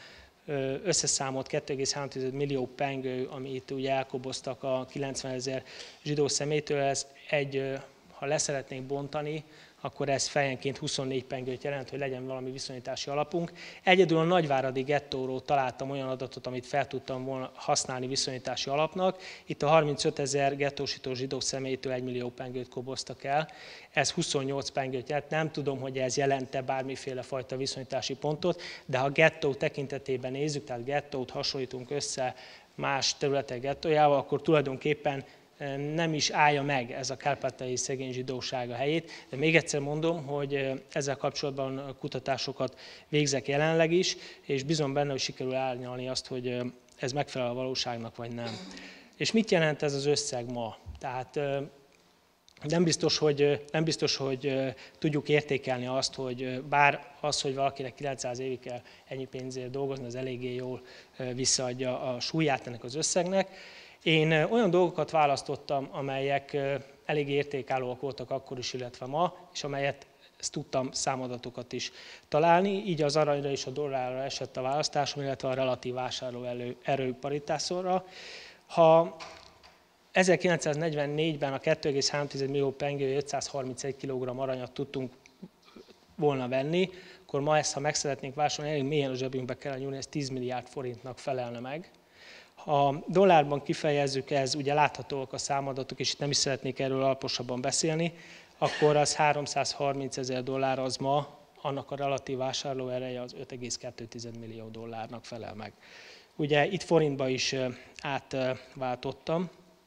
összeszámolt 2,3 millió pengő, amit ugye elkoboztak a 90 000 zsidó személytől, ez ha leszeretnénk bontani, akkor ez fejenként 24 pengőt jelent, hogy legyen valami viszonyítási alapunk. Egyedül a nagyváradi gettóról találtam olyan adatot, amit fel tudtam volna használni viszonyítási alapnak. Itt a 35 000 gettósító zsidó személytől 1 millió pengőt koboztak el. Ez 28 pengőt jelent. Nem tudom, hogy ez jelente bármiféle fajta viszonyítási pontot, de ha gettó tekintetében nézzük, tehát gettót hasonlítunk össze más területek gettójával, akkor tulajdonképpen nem is állja meg ez a kárpátaljai szegény zsidóság a helyét. De még egyszer mondom, hogy ezzel kapcsolatban kutatásokat végzek jelenleg is, és bízom benne, hogy sikerül árnyalni azt, hogy ez megfelel a valóságnak, vagy nem. És mit jelent ez az összeg ma? Tehát nem biztos, hogy tudjuk értékelni azt, hogy bár az, hogy valakinek 900 évig kell ennyi pénzért dolgozni, az eléggé jól visszaadja a súlyát ennek az összegnek. Én olyan dolgokat választottam, amelyek elég értékállóak voltak akkor is, illetve ma, és amelyet tudtam számadatokat is találni, így az aranyra és a dollárra esett a választásom, illetve a relatív vásárlóerő paritászorra. Ha 1944-ben a 2,3 millió pengő 531 kg aranyat tudtunk volna venni, akkor ma ezt, ha meg szeretnénk vásárolni, elég mélyen a zsebünkbe kell nyúlni, ez 10 milliárd forintnak felelne meg. Ha dollárban kifejezzük, ez ugye láthatóak a számadatok, és itt nem is szeretnék erről alaposabban beszélni, akkor az 330 000 dollár az ma, annak a relatív vásárlóereje az 5,2 millió dollárnak felel meg. Ugye itt forintba is átváltottam,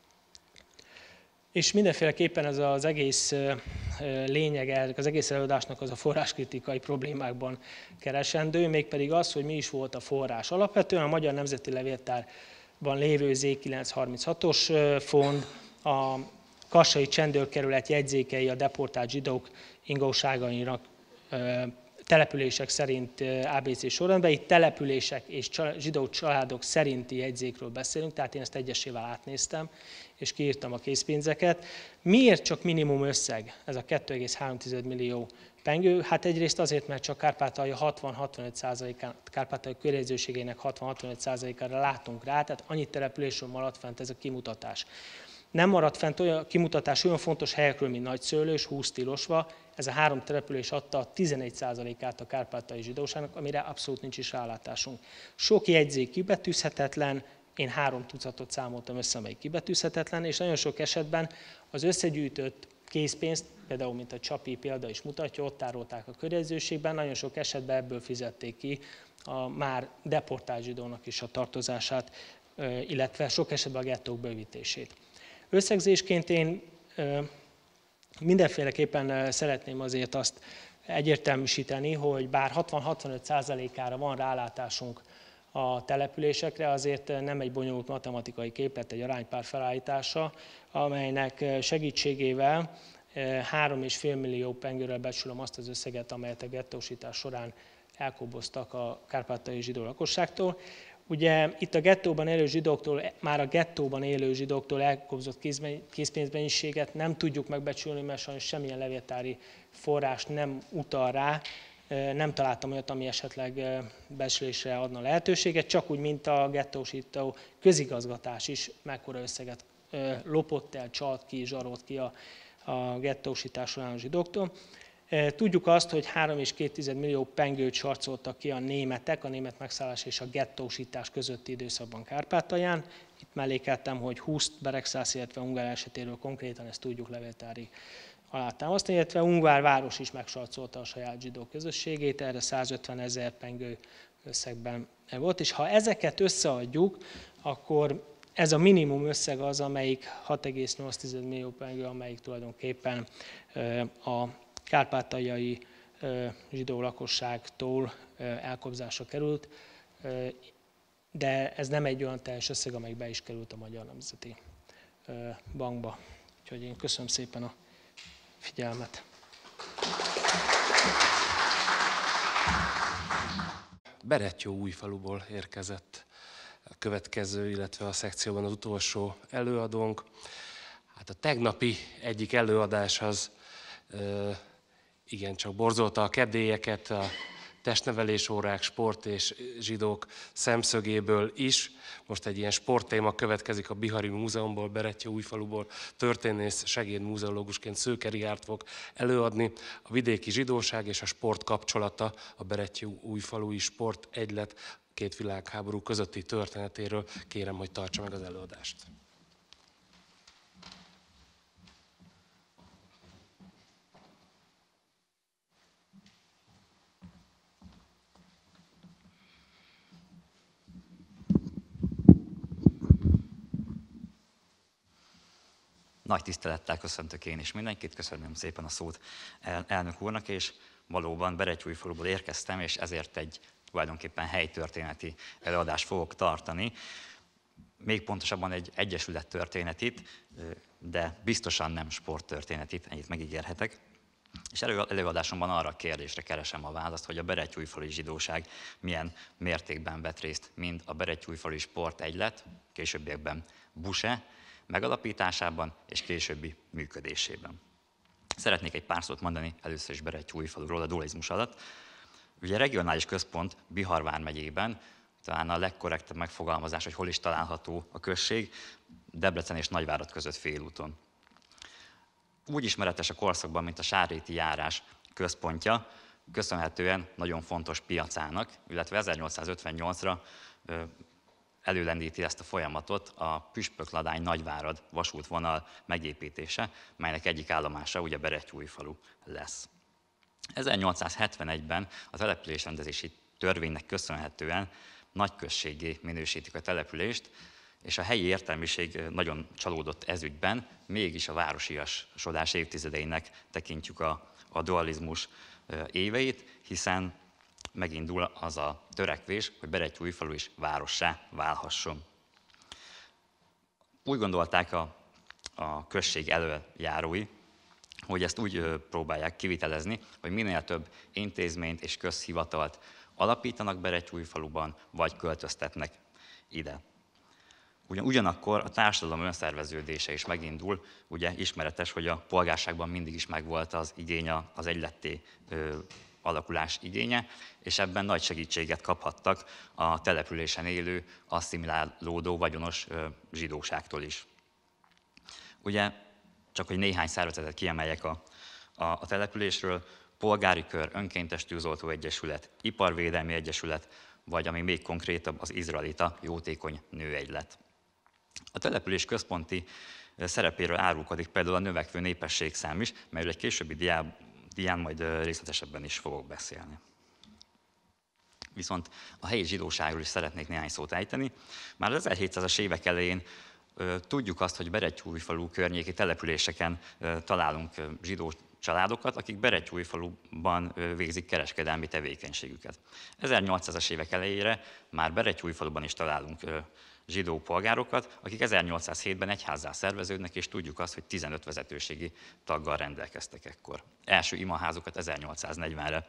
és mindenféleképpen ez az egész lényege, az egész előadásnak az a forráskritikai problémákban keresendő, mégpedig az, hogy mi is volt a forrás. Alapvetően a Magyar Nemzeti Levéltárban lévő Z936-os fond, a Kassai Csendőrkerület jegyzékei a deportált zsidók ingóságainak települések szerint ABC sorrendben. Itt települések és zsidó családok szerinti jegyzékről beszélünk, tehát én ezt egyesével átnéztem, és kiírtam a készpénzeket. Miért csak minimum összeg ez a 2,3 millió pengő? Hát egyrészt azért, mert csak Kárpátalja 60-65%-ának, Kárpátalja körjegyzőségének 60-65%-ára látunk rá, tehát annyi településről maradt fent ez a kimutatás. Nem maradt fent olyan kimutatás olyan fontos helyekről, mint Nagyszőlős, Húsz-Tilosva. Ez a 3 település adta a 11%-át a kárpátaljai zsidóságnak, amire abszolút nincs is rálátásunk. Sok jegyzék kibetűzhetetlen, én 3 tucatot számoltam össze, amelyik kibetűzhetetlen, és nagyon sok esetben az összegyűjtött készpénzt, például mint a Csapi példa is mutatja, ott tárolták a körjegyzőségben, nagyon sok esetben ebből fizették ki a már deportált zsidónak is a tartozását, illetve sok esetben a gettók bővítését. Összegzésként én mindenféleképpen szeretném azért azt egyértelműsíteni, hogy bár 60-65%-ára van rálátásunk a településekre, azért nem egy bonyolult matematikai képlet, egy aránypár felállítása, amelynek segítségével 3,5 millió pengőről becsülöm azt az összeget, amelyet a gettósítás során elkoboztak a kárpátaljai zsidó lakosságtól. Ugye itt a gettóban élő zsidóktól, már a gettóban élő zsidóktól elkobzott készpénzmennyiséget nem tudjuk megbecsülni, mert sajnos semmilyen levéltári forrás nem utal rá, nem találtam olyat, ami esetleg becslésre adna lehetőséget, csak úgy, mint a gettósító közigazgatás is mekkora összeget lopott el, csalt ki, zsarolt ki a gettósítás során a zsidóktól. Tudjuk azt, hogy 3,2 millió pengőt sarcoltak ki a németek, a német megszállás és a gettósítás közötti időszakban Kárpátalján. Itt mellékeltem, hogy Huszt, Beregszász, illetve Ungvár esetéről konkrétan ezt tudjuk levéltári alátámasztani, illetve Ungvár város is megsarcolta a saját zsidó közösségét, erre 150 000 pengő összegben volt, és ha ezeket összeadjuk, akkor ez a minimum összeg az, amelyik 6,8 millió pengő, amelyik tulajdonképpen a kárpátaljai zsidó lakosságtól elkobzásra került, de ez nem egy olyan teljes összeg, amelyik be is került a Magyar Nemzeti Bankba. Úgyhogy én köszönöm szépen a figyelmet.
Berettyóújfaluból érkezett a következő, illetve a szekcióban az utolsó előadónk. Hát a tegnapi egyik előadás az igencsak borzolta a kedélyeket, a testnevelés órák, sport és zsidók szemszögéből is. Most egy ilyen sporttéma következik a Bihari Múzeumból, Berettyóújfaluból. Történész segédmúzeológusként Szőke Rihárt fog előadni. A vidéki zsidóság és a sport kapcsolata, a Berettyóújfalui Sportegylet két világháború közötti történetéről. Kérem, hogy tartsa meg az előadást.
Nagy tisztelettel köszöntök én is mindenkit, köszönöm szépen a szót elnök úrnak, és valóban Berettyóújfaluból érkeztem, és ezért egy tulajdonképpen helytörténeti előadást fogok tartani. Még pontosabban egy egyesület történetit, de biztosan nem sporttörténetit, ennyit megígérhetek. És előadásomban arra a kérdésre keresem a választ, hogy a berettyóújfalui zsidóság milyen mértékben vett részt mind a Berettyóújfalui Sportegylet, későbbiekben BUSE, megalapításában és későbbi működésében. Szeretnék egy pár szót mondani először is Berettyóújfaluról a dualizmus alatt. Ugye a regionális központ Bihar vármegyében, talán a legkorrektebb megfogalmazás, hogy hol is található a község, Debrecen és Nagyvárad között félúton. Úgy ismeretes a korszakban, mint a Sárréti járás központja, köszönhetően nagyon fontos piacának, illetve 1858-ra előlendíti ezt a folyamatot a Püspökladány-Nagyvárad vasútvonal megépítése, melynek egyik állomása ugye Berettyóújfalu lesz. 1871-ben a településrendezési törvénynek köszönhetően nagyközséggé minősítik a települést, és a helyi értelmiség nagyon csalódott ezügyben, mégis a városiasodás évtizedeinek tekintjük a dualizmus éveit, hiszen megindul az a törekvés, hogy Berettyóújfalu is várossá válhasson. Úgy gondolták a község elöljárói, hogy ezt úgy próbálják kivitelezni, hogy minél több intézményt és közhivatalt alapítanak Berettyóújfaluban, vagy költöztetnek ide. Ugyanakkor a társadalom önszerveződése is megindul, ugye ismeretes, hogy a polgárságban mindig is megvolt az igény, az egyletté alakulás igénye, és ebben nagy segítséget kaphattak a településen élő, asszimilálódó vagyonos zsidóságtól is. Ugye, csak hogy néhány szervezetet kiemeljek a településről, polgári kör, önkéntes tűzoltó egyesület, iparvédelmi egyesület, vagy ami még konkrétabb, az izraelita jótékony nőegylet. A település központi szerepéről árulkodik például a növekvő népességszám is, melyről egy későbbi dián majd részletesebben is fogok beszélni. Viszont a helyi zsidóságról is szeretnék néhány szót ejteni. Már az 1700-as évek elején tudjuk azt, hogy Berettyóújfalu környéki településeken találunk zsidó családokat, akik Berettyóújfaluban végzik kereskedelmi tevékenységüket. 1800-as évek elejére már Berettyóújfaluban is találunk zsidó polgárokat, akik 1807-ben egyházzá szerveződnek, és tudjuk azt, hogy 15 vezetőségi taggal rendelkeztek ekkor. Első imaházukat 1840-re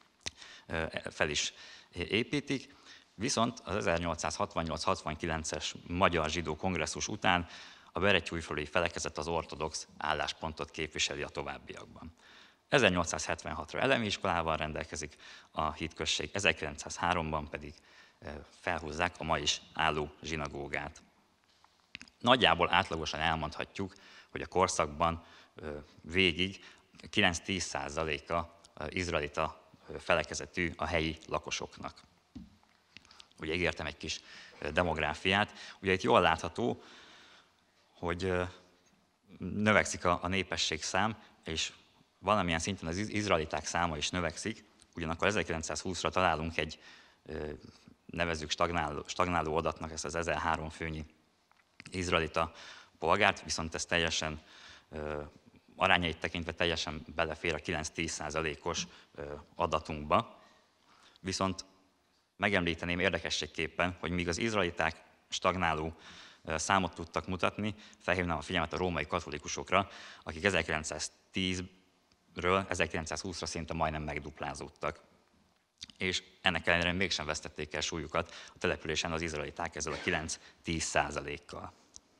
fel is építik, viszont az 1868-69-es Magyar Zsidó Kongresszus után a berettyóújfalui felekezet az ortodox álláspontot képviseli a továbbiakban. 1876-ra elemi iskolával rendelkezik a hitközség, 1903-ban pedig felhúzzák a ma is álló zsinagógát. Nagyjából átlagosan elmondhatjuk, hogy a korszakban végig 9-10%-a izraelita felekezetű a helyi lakosoknak. Ugye ígértem egy kis demográfiát. Ugye itt jól látható, hogy növekszik a népességszám, és valamilyen szinten az izraeliták száma is növekszik. Ugyanakkor 1920-ra találunk egy, nevezzük stagnáló adatnak ezt az 1003 főnyi izraelita polgárt, viszont ez teljesen arányait tekintve teljesen belefér a 9-10%-os adatunkba. Viszont megemlíteném érdekességképpen, hogy míg az izraeliták stagnáló számot tudtak mutatni, felhívnám a figyelmet a római katolikusokra, akik 1910-ről 1920-ra szinte majdnem megduplázódtak. És ennek ellenére mégsem vesztették el súlyukat a településen az izraeliták ezzel a 9-10%-kal.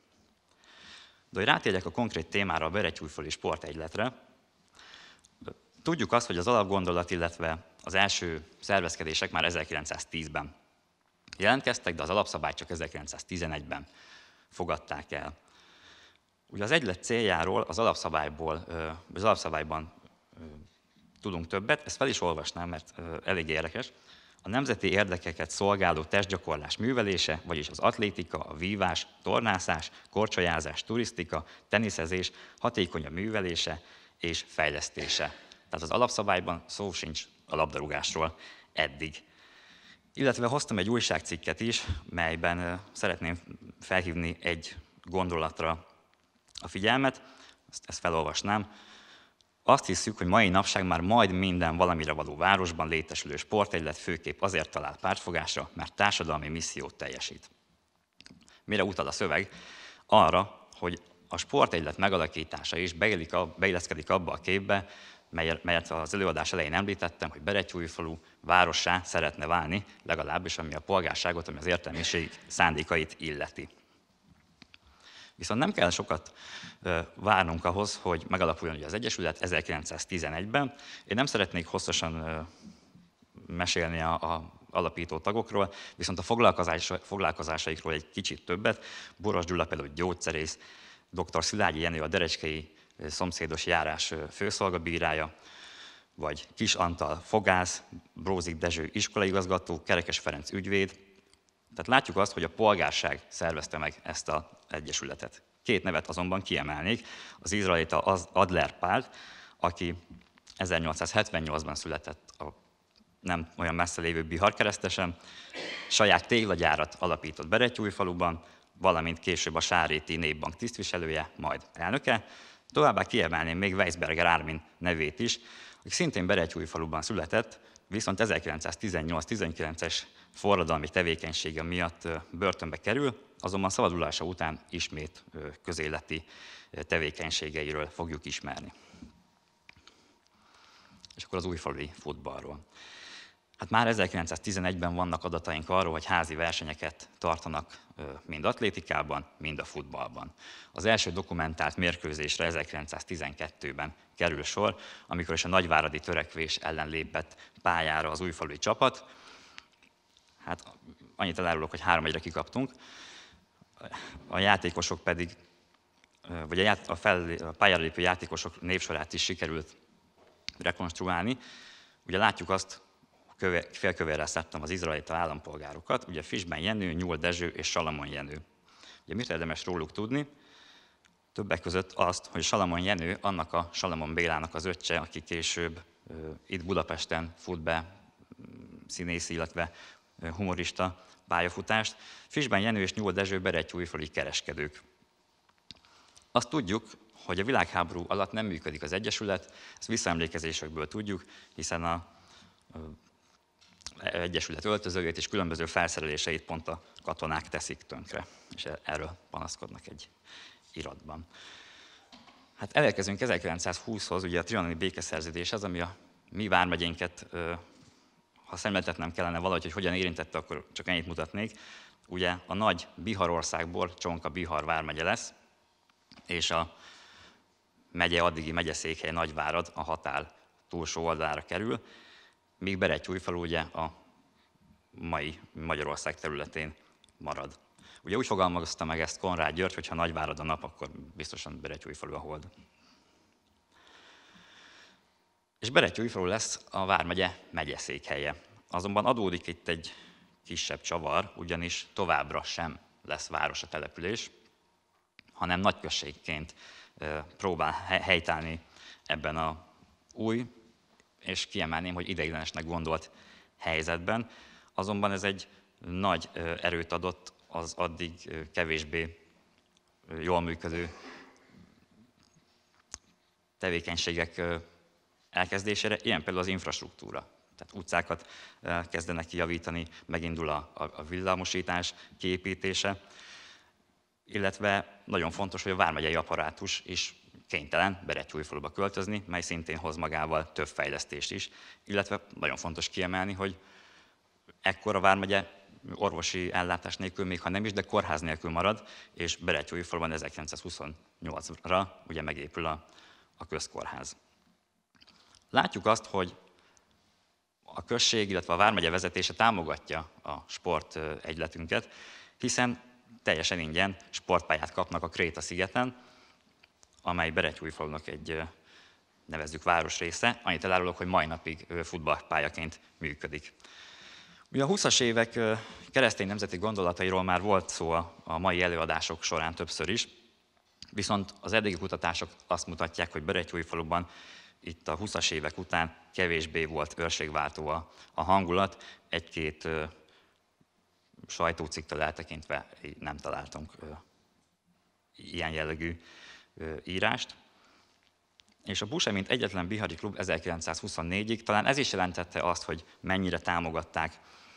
De hogy rátérjek a konkrét témára, a Berettyóújfalui Sportegyletre, Tudjuk azt, hogy az alapgondolat, illetve az első szervezkedések már 1910-ben jelentkeztek, de az alapszabályt csak 1911-ben fogadták el. Ugye az egylet céljáról az alapszabályban tudunk többet, ezt fel is olvasnám, mert elég érdekes. A nemzeti érdekeket szolgáló testgyakorlás művelése, vagyis az atlétika, a vívás, tornászás, korcsolyázás, turisztika, teniszezés hatékonyabb művelése és fejlesztése. Tehát az alapszabályban szó sincs a labdarúgásról eddig. Illetve hoztam egy újságcikket is, melyben szeretném felhívni egy gondolatra a figyelmet, ezt felolvasnám. Azt hiszük, hogy mai napság már majd minden valamire való városban létesülő sportegylet főképp azért talál pártfogásra, mert társadalmi missziót teljesít. Mire utal a szöveg? Arra, hogy a sportegylet megalakítása is beilleszkedik abba a képbe, melyet az előadás elején említettem, hogy Berettyóújfalu várossá szeretne válni, legalábbis ami a polgárságot, ami az értelmiség szándékait illeti. Viszont nem kell sokat várnunk ahhoz, hogy megalapuljon az Egyesület 1911-ben. Én nem szeretnék hosszasan mesélni az alapító tagokról, viszont a foglalkozásaikról egy kicsit többet. Boros Gyula például gyógyszerész, dr. Szilágyi Jenő a derecskei szomszédos járás főszolgabírája, vagy Kis Antal fogász, Brózik Dezső iskolaigazgató, Kerekes Ferenc ügyvéd. Tehát látjuk azt, hogy a polgárság szervezte meg ezt az egyesületet. Két nevet azonban kiemelnék. Az izraelita Adler Pál, aki 1878-ban született a nem olyan messze lévő Bihar keresztesen, saját téglagyárat alapított Berettyóújfaluban, valamint később a Sárréti Népbank tisztviselője, majd elnöke. Továbbá kiemelném még Weisberger Ármin nevét is, aki szintén Berettyóújfaluban született, viszont 1918-19-es forradalmi tevékenysége miatt börtönbe kerül, azonban szabadulása után ismét közéleti tevékenységeiről fogjuk ismerni. És akkor az újfalui futballról. Hát már 1911-ben vannak adataink arról, hogy házi versenyeket tartanak mind atlétikában, mind a futballban. Az első dokumentált mérkőzésre 1912-ben kerül sor, amikor is a nagyváradi törekvés ellen lépett pályára az újfalui csapat. Hát annyit elárulok, hogy 3-1-re kikaptunk. A játékosok pedig, vagy a pályára lépő játékosok névsorát is sikerült rekonstruálni. Ugye látjuk azt, félkövérrel szedtem az izraelita állampolgárokat, ugye Fisben Jenő, Nyúl Dezső és Salamon Jenő. Ugye mit érdemes róluk tudni? Többek között azt, hogy Salamon Jenő annak a Salamon Bélának az öccse, aki később itt Budapesten fut be színészi, illetve humorista pályafutást. Fisben Jenő és Nyúl Dezső berettyóújfalui kereskedők. Azt tudjuk, hogy a világháború alatt nem működik az Egyesület, ezt visszaemlékezésekből tudjuk, hiszen az Egyesület öltözőjét és különböző felszereléseit pont a katonák teszik tönkre, és erről panaszkodnak egy iratban. Hát elérkezünk 1920-hoz, ugye a trianoni békeszerződéshez, ami a mi vármegyénket, ha szemléltetnem kellene valahogy, hogy hogyan érintette, akkor csak ennyit mutatnék. Ugye a nagy Biharországból Csonka Bihar vármegye lesz, és a megye addigi megyeszékhely Nagyvárad a határ túlsó oldalára kerül, míg Berettyóújfalu ugye a mai Magyarország területén marad. Ugye úgy fogalmazta meg ezt Konrád György, hogy ha Nagyvárad a nap, akkor biztosan Berettyóújfalu a hold. És Berettyóújfalu lesz a vármegye megyeszékhelye. Azonban adódik itt egy kisebb csavar, ugyanis továbbra sem lesz város a település, hanem nagyközségként próbál helytállni ebben a új, és kiemelném, hogy ideiglenesnek gondolt helyzetben. Azonban ez egy nagy erőt adott az addig kevésbé jól működő tevékenységek elkezdésére, ilyen például az infrastruktúra. Tehát utcákat kezdenek kijavítani, megindul a villamosítás kiépítése, illetve nagyon fontos, hogy a vármegyei apparátus is kénytelen Berettyóújfaluba költözni, mely szintén hoz magával több fejlesztést is, illetve nagyon fontos kiemelni, hogy ekkor a vármegye orvosi ellátás nélkül, még ha nem is, de kórház nélkül marad, és Berettyóújfaluban 1928-ra ugye megépül a közkórház. Látjuk azt, hogy a község, illetve a vármegye vezetése támogatja a sportegyletünket, hiszen teljesen ingyen sportpályát kapnak a Kréta-szigeten, amely Berettyóújfalunak egy, nevezzük, városrésze. Annyit elárulok, hogy mai napig futballpályaként működik. Ugye a 20-as évek keresztény nemzeti gondolatairól már volt szó a mai előadások során többször is, viszont az eddigi kutatások azt mutatják, hogy Berettyóújfaluban itt a 20-as évek után kevésbé volt őrségváltó a hangulat, egy-két sajtócikktől eltekintve nem találtunk ilyen jellegű írást. És a Buse, mint egyetlen bihari klub 1924-ig, talán ez is jelentette azt, hogy mennyire támogatták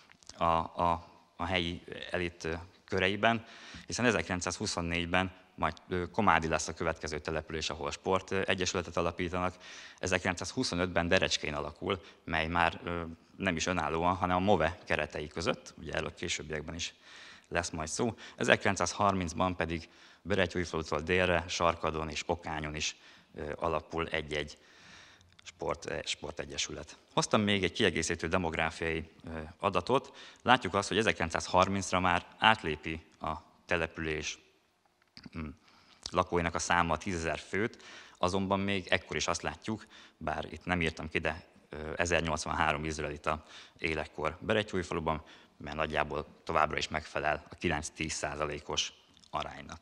a helyi elit köreiben, hiszen 1924-ben majd Komádi lesz a következő település, ahol sportegyesületet alapítanak. 1925-ben Derecskén alakul, mely már nem is önállóan, hanem a MOVE keretei között, ugye erről későbbiekben is lesz majd szó. 1930-ban pedig Berettyóújfalutól délre, Sarkadon és Okányon is alapul egy-egy sportegyesület. Hoztam még egy kiegészítő demográfiai adatot. Látjuk azt, hogy 1930-ra már átlépi a település lakóinak a száma 10 000 főt, azonban még ekkor is azt látjuk, bár itt nem írtam ki, de 1083 izraelita él ekkor Berettyóújfaluban, mert nagyjából továbbra is megfelel a 9-10%-os aránynak.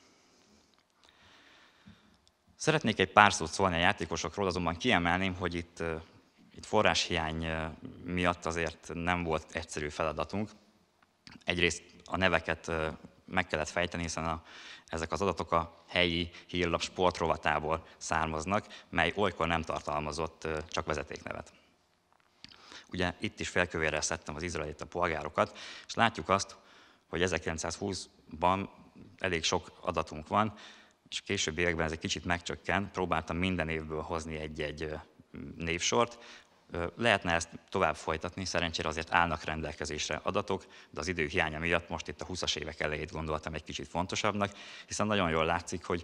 Szeretnék egy pár szót szólni a játékosokról, azonban kiemelném, hogy itt forráshiány miatt azért nem volt egyszerű feladatunk. Egyrészt a neveket meg kellett fejteni, hiszen ezek az adatok a helyi hírlap sportrovatából származnak, mely olykor nem tartalmazott csak vezetéknevet. Ugye itt is félkövérrel szedtem az izraelita polgárokat, és látjuk azt, hogy 1920-ban elég sok adatunk van, és későbbi években ez egy kicsit megcsökkent, próbáltam minden évből hozni egy-egy névsort. Lehetne ezt tovább folytatni, szerencsére azért állnak rendelkezésre adatok, de az idő hiánya miatt most itt a 20-as évek elejét gondoltam egy kicsit fontosabbnak, hiszen nagyon jól látszik, hogy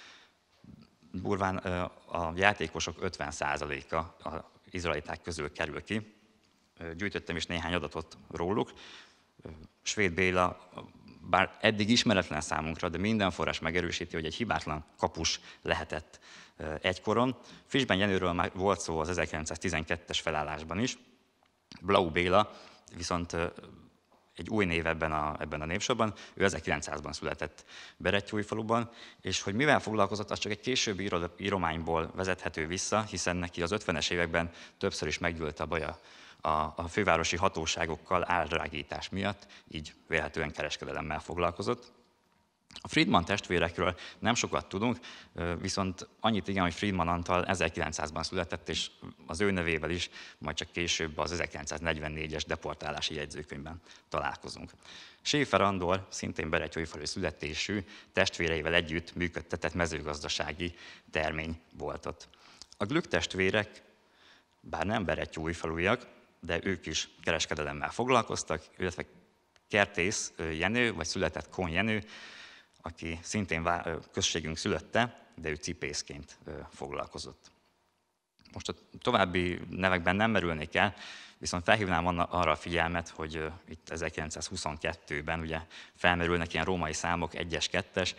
durván a játékosok 50%-a az izraeliták közül kerül ki. Gyűjtöttem is néhány adatot róluk. Svéd Béla, bár eddig ismeretlen számunkra, de minden forrás megerősíti, hogy egy hibátlan kapus lehetett egykoron. Fischben Jenőről már volt szó az 1912-es felállásban is. Blau Béla viszont egy új név ebben a névsorban, ő 1900-ban született Berettyóújfaluban, és hogy mivel foglalkozott, az csak egy későbbi írományból vezethető vissza, hiszen neki az 50-es években többször is meggyűlt a baja a fővárosi hatóságokkal áldrágítás miatt, így vélhetően kereskedelemmel foglalkozott. A Friedman testvérekről nem sokat tudunk, viszont annyit igen, hogy Friedman Antal 1900-ban született, és az ő nevével is majd csak később az 1944-es deportálási jegyzőkönyvben találkozunk. Schäfer Andor, szintén berettyóújfalusi születésű, testvéreivel együtt működtetett mezőgazdasági termény volt ott. A Glück testvérek, bár nem berettyóújfaluiak, de ők is kereskedelemmel foglalkoztak, illetve Kertész Jenő, vagy született Kohn Jenő, aki szintén községünk szülötte, de ő cipészként foglalkozott. Most a további nevekben nem merülnék el, viszont felhívnám arra a figyelmet, hogy itt 1922-ben ugye felmerülnek ilyen római számok, 1-es, 2-es.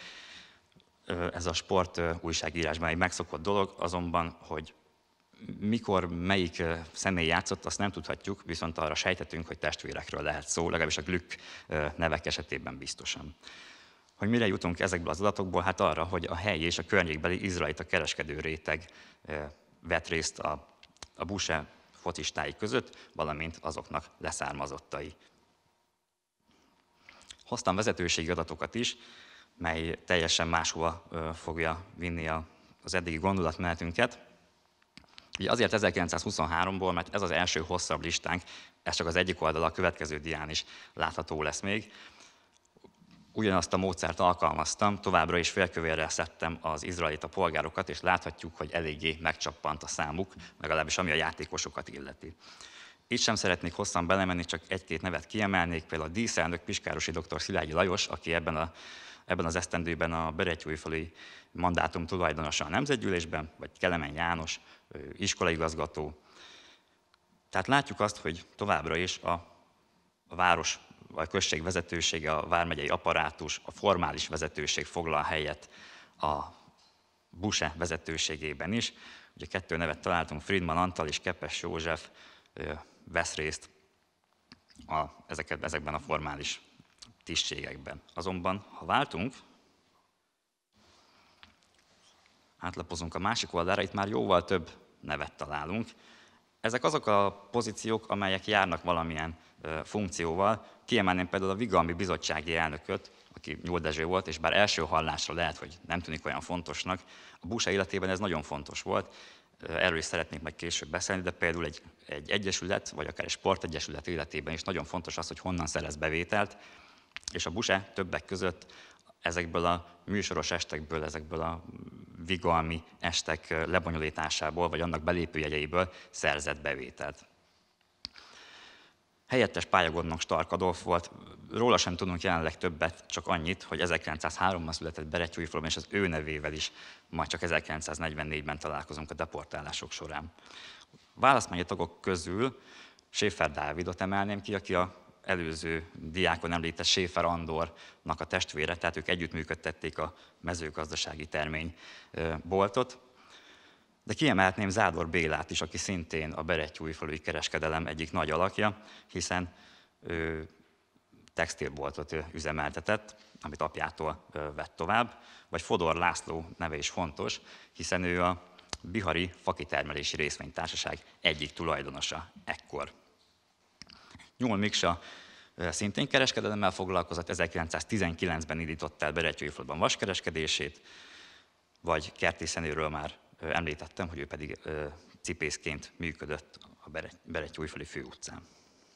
Ez a sport újságírásban egy megszokott dolog, azonban, hogy mikor melyik személy játszott, azt nem tudhatjuk, viszont arra sejtetünk, hogy testvérekről lehet szó, legalábbis a Glück nevek esetében biztosan. Hogy mire jutunk ezekből az adatokból? Hát arra, hogy a helyi és a környékbeli izraelita kereskedő réteg vett részt a Buse focistái között, valamint azoknak leszármazottai. Hoztam vezetőségi adatokat is, mely teljesen máshova fogja vinni az eddigi gondolatmenetünket. Ugye azért 1923-ból, mert ez az első hosszabb listánk, ez csak az egyik oldala, a következő dián is látható lesz még. Ugyanazt a módszert alkalmaztam, továbbra is félkövérrel szedtem az izraelita polgárokat, és láthatjuk, hogy eléggé megcsappant a számuk, legalábbis ami a játékosokat illeti. Itt sem szeretnék hosszan belemenni, csak egy-két nevet kiemelnék, például a díszelnök Piskárosi dr. Szilágyi Lajos, aki ebben Ebben az esztendőben a berettyóújfalui mandátum tulajdonosa a Nemzetgyűlésben, vagy Kelemen János, iskolaigazgató. Tehát látjuk azt, hogy továbbra is a város, a község vezetősége, a vármegyei apparátus, a formális vezetőség foglal helyet a BUSE vezetőségében is. Ugye 2 nevet találtunk, Friedman Antal és Kepes József vesz részt ezekben a formális tisztségekben. Azonban, ha váltunk, átlapozunk a másik oldalra, itt már jóval több nevet találunk. Ezek azok a pozíciók, amelyek járnak valamilyen funkcióval. Kiemelném például a Vigalmi Bizottsági elnököt, aki Nyúl Dezső volt, és bár első hallásra lehet, hogy nem tűnik olyan fontosnak, a BUSE életében ez nagyon fontos volt. Erről is szeretnék majd később beszélni, de például egy egyesület, vagy akár egy sportegyesület életében is nagyon fontos az, hogy honnan szerez bevételt, és a BUSE többek között ezekből a műsoros estekből, ezekből a vigalmi estek lebonyolításából, vagy annak belépőjegyeiből szerzett bevételt. Helyettes pályagondnok Stark Adolf volt, róla sem tudunk jelenleg többet, csak annyit, hogy 1903-ban született Berettyóújfalun, és az ő nevével is majd csak 1944-ben találkozunk a deportálások során. Választmányi tagok közül Schäfer Dávidot emelném ki, aki az előző diákon említett Schäfer Andornak a testvére, tehát ők együttműködtették a mezőgazdasági terményboltot. De kiemelhetném Zádor Bélát is, aki szintén a berettyóújfalui kereskedelem egyik nagy alakja, hiszen ő textilboltot üzemeltetett, amit apjától vett tovább, vagy Fodor László neve is fontos, hiszen ő a Bihari Fakitermelési Részvénytársaság egyik tulajdonosa ekkor. Nyúl Miksa szintén kereskedelemmel foglalkozott, 1919-ben indított el Berettyóújfaluban vaskereskedését, vagy Kertészenőről már említettem, hogy ő pedig cipészként működött a Berettyóújfalui főutcán.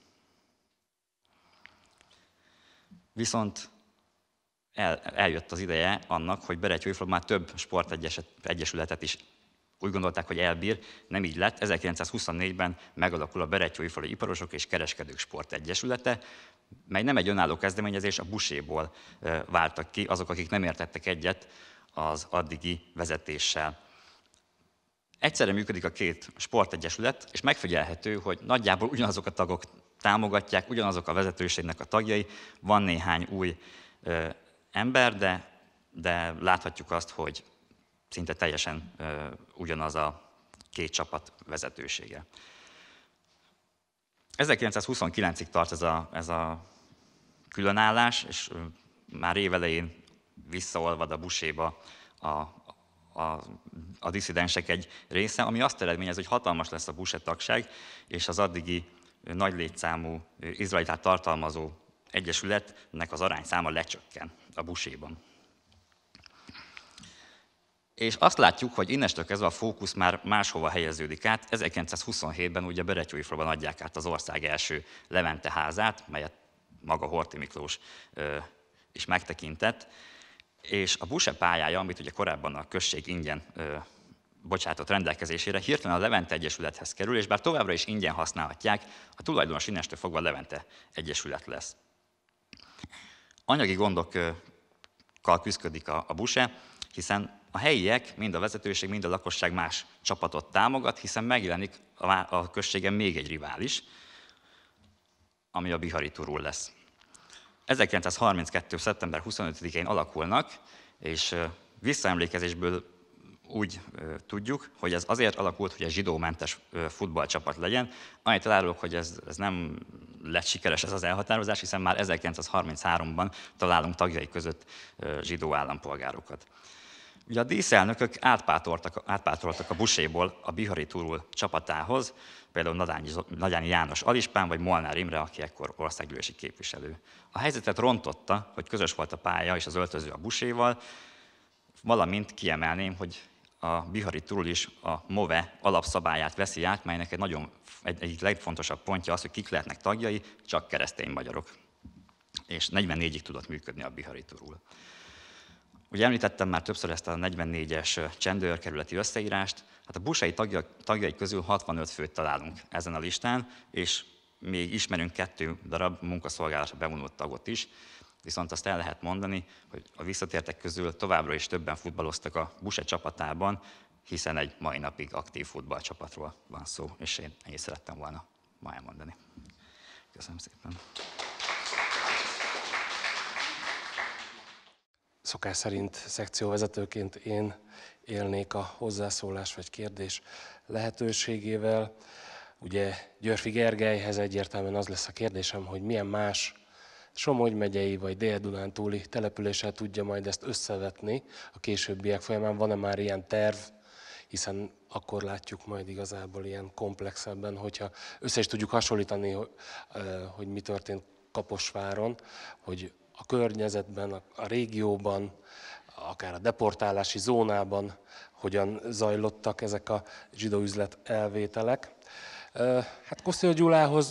Viszont eljött az ideje annak, hogy Berettyóújfalu már több sportegyesületet is úgy gondolták, hogy elbír, nem így lett. 1924-ben megalakul a Berettyóújfalui Iparosok és Kereskedők Sportegyesülete, mely nem egy önálló kezdeményezés, a BUSE-ból váltak ki azok, akik nem értettek egyet az addigi vezetéssel. Egyszerre működik a 2 sportegyesület, és megfigyelhető, hogy nagyjából ugyanazok a tagok támogatják, ugyanazok a vezetőségnek a tagjai, van néhány új ember, de láthatjuk azt, hogy szinte teljesen ugyanaz a 2 csapat vezetősége. 1929-ig tart ez a különállás, és már évelején visszaolvad a BUSE-ba a disszidensek egy része, ami azt eredményez, hogy hatalmas lesz a BUSE tagság, és az addigi nagy létszámú izraelitát tartalmazó egyesületnek az arányszáma lecsökken a BUSE-ban. És azt látjuk, hogy innestől kezdve a fókusz már máshova helyeződik át. 1927-ben ugye Berettyóújfaluban adják át az ország első Levente házát, melyet maga Horthy Miklós is megtekintett, és a BUSE pályája, amit ugye korábban a község ingyen bocsátott rendelkezésére, hirtelen a Levente Egyesülethez kerül, és bár továbbra is ingyen használhatják, a tulajdonos innestől fogva Levente Egyesület lesz. Anyagi gondokkal küszködik a BUSE, hiszen a helyiek, mind a vezetőség, mind a lakosság más csapatot támogat, hiszen megjelenik a községen még egy rivális, ami a Bihari Turul lesz. 1932. szeptember 25-én alakulnak, és visszaemlékezésből úgy tudjuk, hogy ez azért alakult, hogy egy zsidómentes futballcsapat legyen. Annyit elárulok, hogy ez nem lett sikeres ez az elhatározás, hiszen már 1933-ban találunk tagjai között zsidó állampolgárokat. Ugye a díszelnökök átpátoroltak a BUSE-ból a Bihari Turul csapatához, például Nagyányi János alispán, vagy Molnár Imre, aki ekkor országgyűlési képviselő. A helyzetet rontotta, hogy közös volt a pálya és az öltöző a BUSE-val, valamint kiemelném, hogy a Bihari Turul is a MOVE alapszabályát veszi át, melynek egyik legfontosabb pontja az, hogy kik lehetnek tagjai, csak keresztény magyarok. És 44-ig tudott működni a Bihari Turul. Ugye említettem már többször ezt a 44-es csendőrkerületi összeírást, hát a BUSE-i tagjai közül 65 főt találunk ezen a listán, és még ismerünk 2 darab munkaszolgálatra bevonult tagot is. Viszont azt el lehet mondani, hogy a visszatértek közül továbbra is többen futballoztak a Buse csapatában, hiszen egy mai napig aktív futballcsapatról van szó, és én ennyit szerettem volna ma elmondani. Köszönöm szépen.
Szokás szerint szekcióvezetőként én élnék a hozzászólás vagy kérdés lehetőségével. Ugye Györfi Gergelyhez egyértelműen az lesz a kérdésem, hogy milyen más Somogy megyei vagy Dél-Dunántúli településsel tudja majd ezt összevetni a későbbiek folyamán. Van-e már ilyen terv, hiszen akkor látjuk majd igazából ilyen komplexebben, hogyha össze is tudjuk hasonlítani, hogy mi történt Kaposváron, hogy a környezetben, a régióban, akár a deportálási zónában hogyan zajlottak ezek a zsidó üzlet elvételek. Hát Kosztolya Gyulához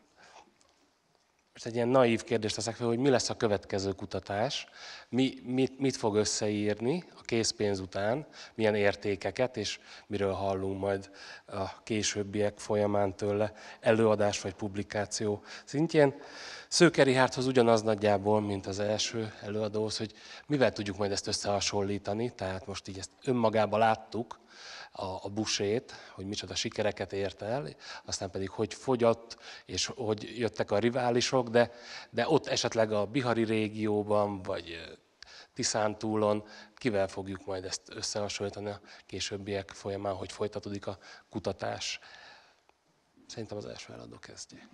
most egy ilyen naív kérdést teszek fel, hogy mi lesz a következő kutatás, mit fog összeírni a készpénz után, milyen értékeket, és miről hallunk majd a későbbiek folyamán tőle, előadás vagy publikáció szintjén. Szőke Richárdhoz ugyanaz nagyjából, mint az első előadóhoz, hogy mivel tudjuk majd ezt összehasonlítani, tehát most így ezt önmagában láttuk, a Busét, hogy micsoda sikereket ért el, aztán pedig hogy fogyott, és hogy jöttek a riválisok, de ott esetleg a bihari régióban, vagy Tiszántúlon kivel fogjuk majd ezt összehasonlítani a későbbiek folyamán, hogy folytatódik a kutatás. Szerintem az első előadó kezdje.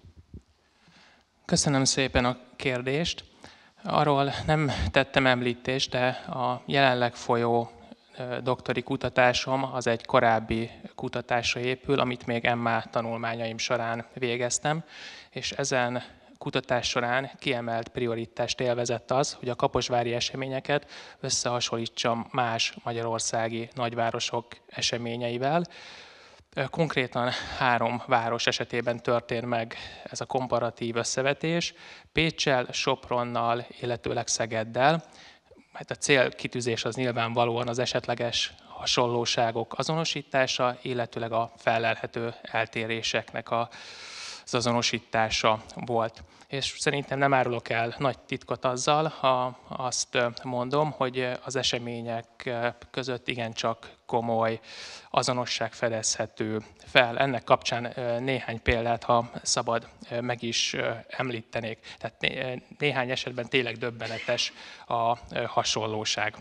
Köszönöm szépen a kérdést. Arról nem tettem említést, de a jelenleg folyó doktori kutatásom az egy korábbi kutatásra épül, amit még MA tanulmányaim során végeztem, és ezen kutatás során kiemelt prioritást élvezett az, hogy a kaposvári eseményeket összehasonlítsam más magyarországi nagyvárosok eseményeivel. Konkrétan 3 város esetében történt meg ez a komparatív összevetés, Péccsel, Sopronnal, illetőleg Szegeddel. Hát a célkitűzés az nyilvánvalóan az esetleges hasonlóságok azonosítása, illetőleg a fellelhető eltéréseknek az azonosítása volt. És szerintem nem árulok el nagy titkot azzal, ha azt mondom, hogy az események között igencsak komoly azonosság fedezhető fel. Ennek kapcsán néhány példát, ha szabad, meg is említenék. Tehát néhány esetben tényleg döbbenetes a hasonlóság.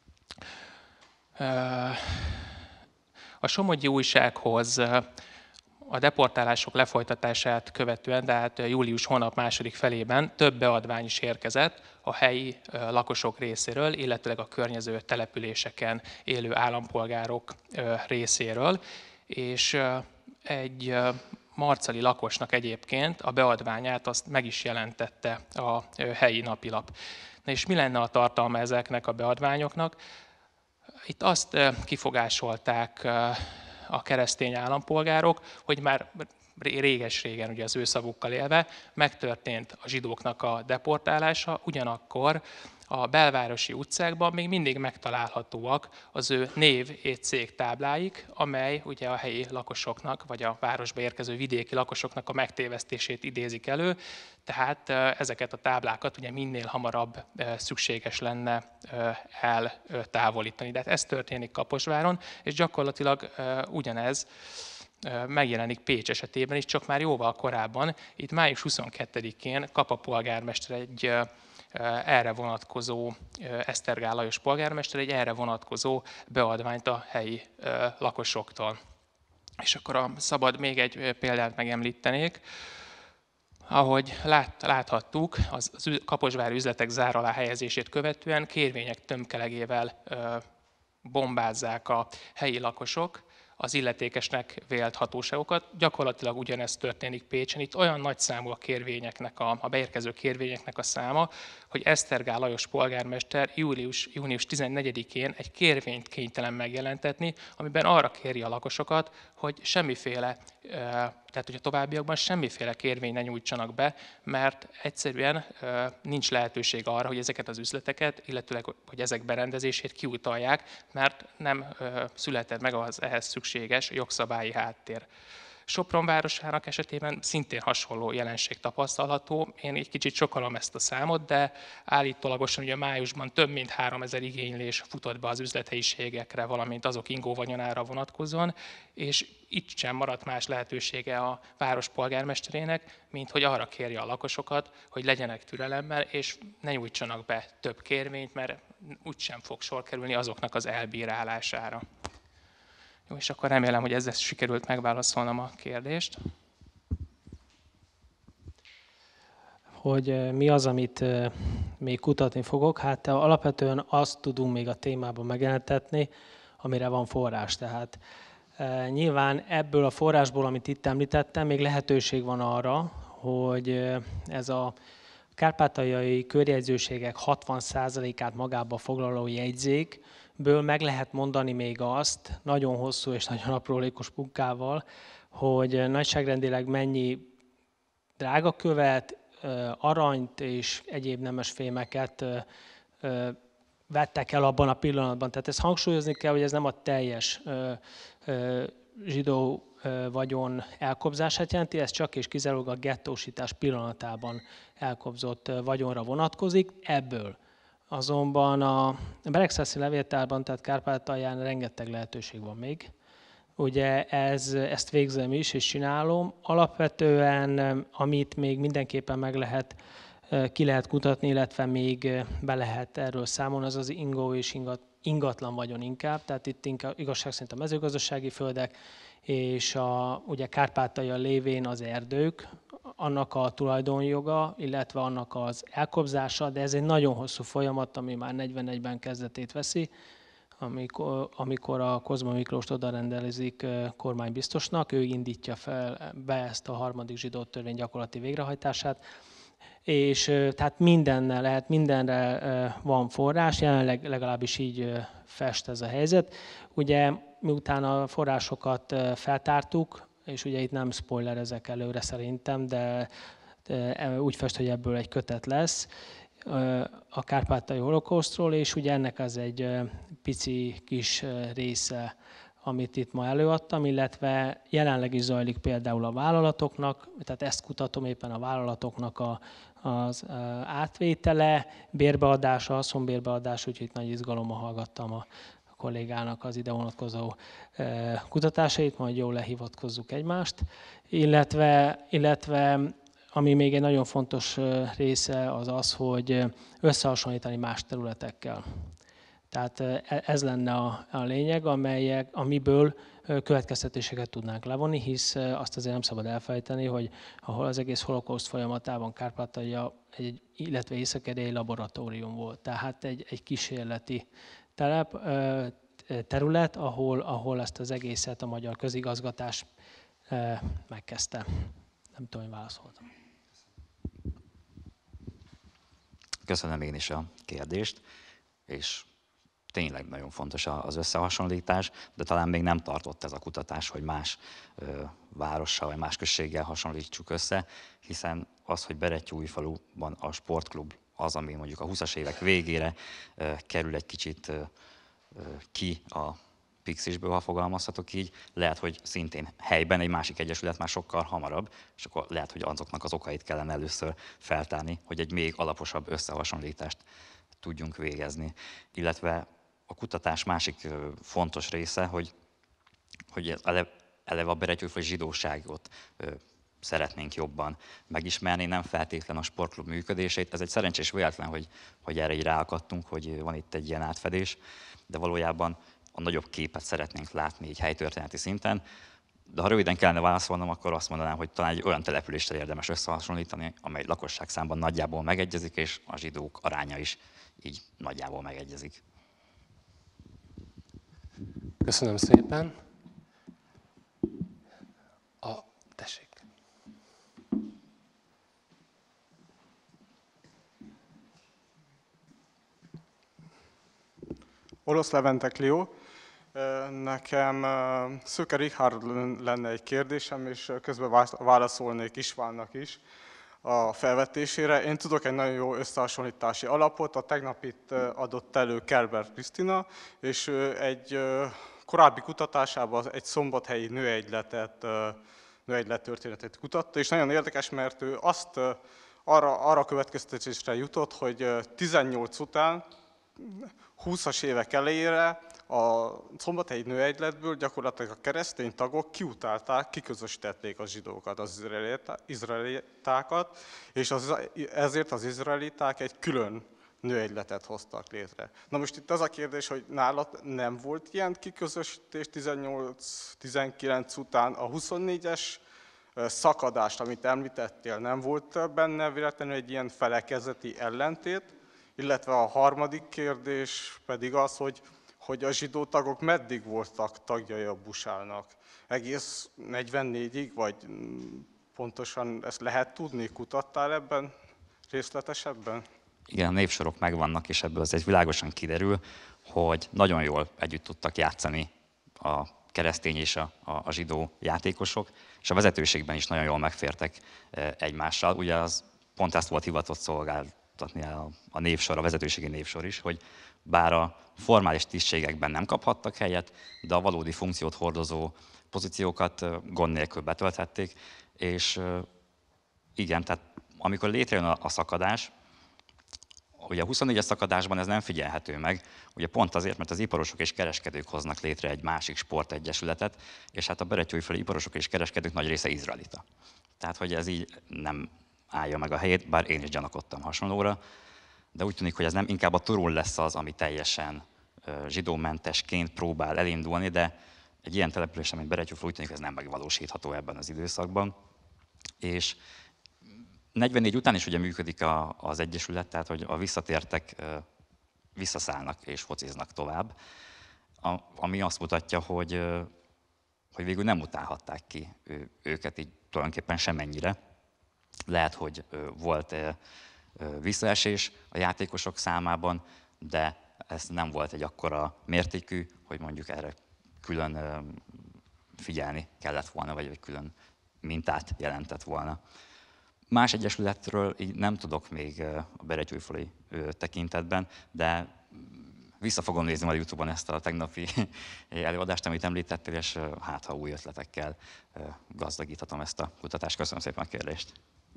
A Somogyi Újsághoz a deportálások lefolytatását követően, tehát július hónap második felében több beadvány is érkezett a helyi lakosok részéről, illetőleg a környező településeken élő állampolgárok részéről, és egy marcali lakosnak egyébként a beadványát azt meg is jelentette a helyi napilap. Na és mi lenne a tartalma ezeknek a beadványoknak? Itt azt kifogásolták a keresztény állampolgárok, hogy már réges-régen, ugye az ő szavukkal élve, megtörtént a zsidóknak a deportálása, ugyanakkor a belvárosi utcákban még mindig megtalálhatóak az ő név és cégtábláik, amely ugye a helyi lakosoknak, vagy a városba érkező vidéki lakosoknak a megtévesztését idézik elő, tehát ezeket a táblákat ugye minél hamarabb szükséges lenne eltávolítani. De hát ez történik Kaposváron, és gyakorlatilag ugyanez megjelenik Pécs esetében is, csak már jóval korábban. Itt május 22-én kap a polgármester egy erre vonatkozó, Esztergál Lajos polgármester egy erre vonatkozó beadványt a helyi lakosoktól. És akkor a szabad még egy példát megemlítenék. Ahogy láthattuk, az kaposvári üzletek zár alá helyezését követően kérvények tömkelegével bombázzák a helyi lakosok az illetékesnek vélt hatóságokat. Gyakorlatilag ugyanezt történik Pécsen. Itt olyan nagy számú a kérvényeknek, a beérkező kérvényeknek a száma, hogy Esztergál Lajos polgármester június 14-én egy kérvényt kénytelen megjelentetni, amiben arra kéri a lakosokat, hogy semmiféle, tehát hogy a továbbiakban semmiféle kérvényt ne nyújtsanak be, mert egyszerűen nincs lehetőség arra, hogy ezeket az üzleteket, illetőleg hogy ezek berendezését kiutalják, mert nem született meg az ehhez szükséges jogszabályi háttér. Sopron városának esetében szintén hasonló jelenség tapasztalható. Én egy kicsit sokalom ezt a számot, de állítólagosan ugye májusban több mint 3000 igénylés futott be az üzlethelyiségekre, valamint azok ingó vagyonára vonatkozóan, és itt sem maradt más lehetősége a város polgármesterének, mint hogy arra kérje a lakosokat, hogy legyenek türelemmel, és ne nyújtsanak be több kérvényt, mert úgysem fog sor kerülni azoknak az elbírálására. Jó, és akkor remélem, hogy ezzel sikerült megválaszolnom a kérdést.
Hogy mi az, amit még kutatni fogok? Hát alapvetően azt tudunk még a témában megjelentetni, amire van forrás. Tehát nyilván ebből a forrásból, amit itt említettem, még lehetőség van arra, hogy ez a kárpátaljai körjegyzőségek 60%-át magába foglaló jegyzékből meg lehet mondani még azt, nagyon hosszú és nagyon aprólékos munkával, hogy nagyságrendileg mennyi drágakövet, aranyt és egyéb nemesfémeket vettek el abban a pillanatban. Tehát ezt hangsúlyozni kell, hogy ez nem a teljes zsidó vagyon elkobzását jelenti, ez csak és kizárólag a gettósítás pillanatában elkobzott vagyonra vonatkozik. Ebből azonban a Beregszászi levéltárban, tehát Kárpátalján rengeteg lehetőség van még. Ugye ezt végzem is, és csinálom. Alapvetően, amit még mindenképpen ki lehet kutatni, illetve még be lehet erről számolni, az az ingó és ingatlan vagyon inkább. Tehát itt igazság szerint a mezőgazdasági földek, és ugye Kárpátalja lévén az erdők, annak a tulajdonjoga, illetve annak az elkobzása, de ez egy nagyon hosszú folyamat, ami már 41-ben kezdetét veszi, amikor a Kozma Miklóst oda rendelezik kormánybiztosnak, ő indítja be ezt a harmadik zsidó törvény gyakorlati végrehajtását, és tehát mindenre van forrás, jelenleg legalábbis így fest ez a helyzet. Ugye miután a forrásokat feltártuk, és ugye itt nem spoilerezek előre szerintem, de úgy fest, hogy ebből egy kötet lesz, a kárpátaljai holokausztról, és ugye ennek az egy pici kis része, amit itt ma előadtam, illetve jelenleg is zajlik például a vállalatoknak, tehát ezt kutatom éppen a vállalatoknak az átvétele, bérbeadása, haszonbérbeadása, úgyhogy nagy izgalommal hallgattam a kollégának az ide vonatkozó kutatásait, majd jól lehivatkozzuk egymást, illetve ami még egy nagyon fontos része az az, hogy összehasonlítani más területekkel. Tehát ez lenne a lényeg, amiből következtetéseket tudnánk levonni, hisz azt azért nem szabad elfelejteni, hogy ahol az egész holokauszt folyamatában Kárpátalja, illetve Észak-Erdély laboratórium volt. Tehát egy kísérleti terület, ahol ezt az egészet a magyar közigazgatás megkezdte. Nem tudom, hogy válaszoltam.
Köszönöm én is a kérdést, és tényleg nagyon fontos az összehasonlítás, de talán még nem tartott ez a kutatás, hogy más várossal vagy más községgel hasonlítsuk össze, hiszen az, hogy Berettyóújfaluban a sportklub az, ami mondjuk a 20-as évek végére kerül egy kicsit ki a Pixisből, ha fogalmazhatok így, lehet, hogy szintén helyben egy másik egyesület már sokkal hamarabb, és akkor lehet, hogy azoknak az okait kellene először feltárni, hogy egy még alaposabb összehasonlítást tudjunk végezni. Illetve a kutatás másik fontos része, hogy eleve a berettyóújfalui zsidóságot szeretnénk jobban megismerni, nem feltétlen a sportklub működését. Ez egy szerencsés véletlen, hogy erre így ráakadtunk, hogy van itt egy ilyen átfedés, de valójában a nagyobb képet szeretnénk látni így helytörténeti szinten. De ha röviden kellene válaszolnom, akkor azt mondanám, hogy talán egy olyan településtel érdemes összehasonlítani, amely lakosságszámban nagyjából megegyezik, és a zsidók aránya is így nagyjából megegyezik.
Köszönöm szépen. Tessék.
Orosz Levente Klió. Nekem Szőke Richard lenne egy kérdésem, és közben válaszolnék Istvánnak is a felvetésére. Én tudok egy nagyon jó összehasonlítási alapot, a tegnap itt adott elő Kerber Krisztina, és egy korábbi kutatásában egy szombathelyi nőegyletet nőegylet történetét kutatta, és nagyon érdekes, mert ő azt arra következtetésre jutott, hogy 18 után, 20-as évek elejére a szombathelyi nőegyletből gyakorlatilag a keresztény tagok kiutálták, kiközösítették a zsidókat, az izraelitákat, és ezért az izraeliták egy külön nőegyletet hoztak létre. Na most itt az a kérdés, hogy nálad nem volt ilyen kiközösítés 18-19 után, a 24-es szakadást, amit említettél, nem volt benne véletlenül egy ilyen felekezeti ellentét, illetve a harmadik kérdés pedig az, hogy a zsidó tagok meddig voltak tagjai a Busálnak? Egész 44-ig, vagy pontosan ezt lehet tudni? Kutattál ebben részletesebben?
Igen, a névsorok megvannak, és ebből azért világosan kiderül, hogy nagyon jól együtt tudtak játszani a keresztény és a zsidó játékosok, és a vezetőségben is nagyon jól megfértek egymással. Ugye az pont ezt volt hivatott szolgáltatni a névsor, a vezetőségi névsor is, hogy bár a formális tisztségekben nem kaphattak helyet, de a valódi funkciót hordozó pozíciókat gond nélkül betölthették, és igen, tehát amikor létrejön a szakadás, ugye a 24-es szakadásban ez nem figyelhető meg, ugye pont azért, mert az iparosok és kereskedők hoznak létre egy másik sportegyesületet, és hát a berettyóújfalu iparosok és kereskedők nagy része izraelita. Tehát, hogy ez így nem állja meg a helyét, bár én is gyanakodtam hasonlóra, de úgy tűnik, hogy ez nem inkább a Turul lesz az, ami teljesen zsidómentesként próbál elindulni, de egy ilyen település, mint Berettyóújfalu, úgy tűnik, hogy ez nem megvalósítható ebben az időszakban. És 44 után is ugye működik az egyesület, tehát hogy a visszatértek visszaszállnak és fociznak tovább, ami azt mutatja, hogy végül nem utálhatták ki őket így tulajdonképpen semennyire. Lehet, hogy volt visszaesés a játékosok számában, de ez nem volt egy akkora mértékű, hogy mondjuk erre külön figyelni kellett volna, vagy egy külön mintát jelentett volna. Más egyesületről így nem tudok még a berettyóújfalui tekintetben, de vissza fogom nézni majd YouTube-on ezt a tegnapi előadást, amit említettél, és hát ha új ötletekkel gazdagíthatom ezt a kutatást. Köszönöm szépen a kérdést.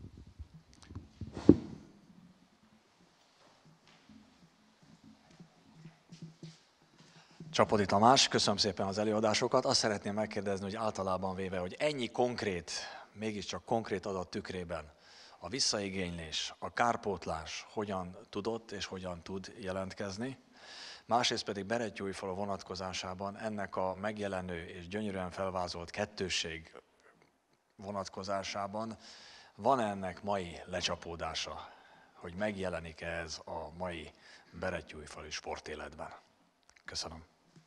Csapodi Tamás, köszönöm szépen az előadásokat. Azt szeretném megkérdezni, hogy általában véve, hogy ennyi konkrét, mégiscsak konkrét adat tükrében a visszaigénylés, a kárpótlás hogyan tudott és hogyan tud jelentkezni. Másrészt pedig Berettyóújfalu vonatkozásában ennek a megjelenő és gyönyörűen felvázolt kettősség vonatkozásában van ennek mai lecsapódása, hogy megjelenik-e ez a mai berettyóújfalui sportéletben? Köszönöm.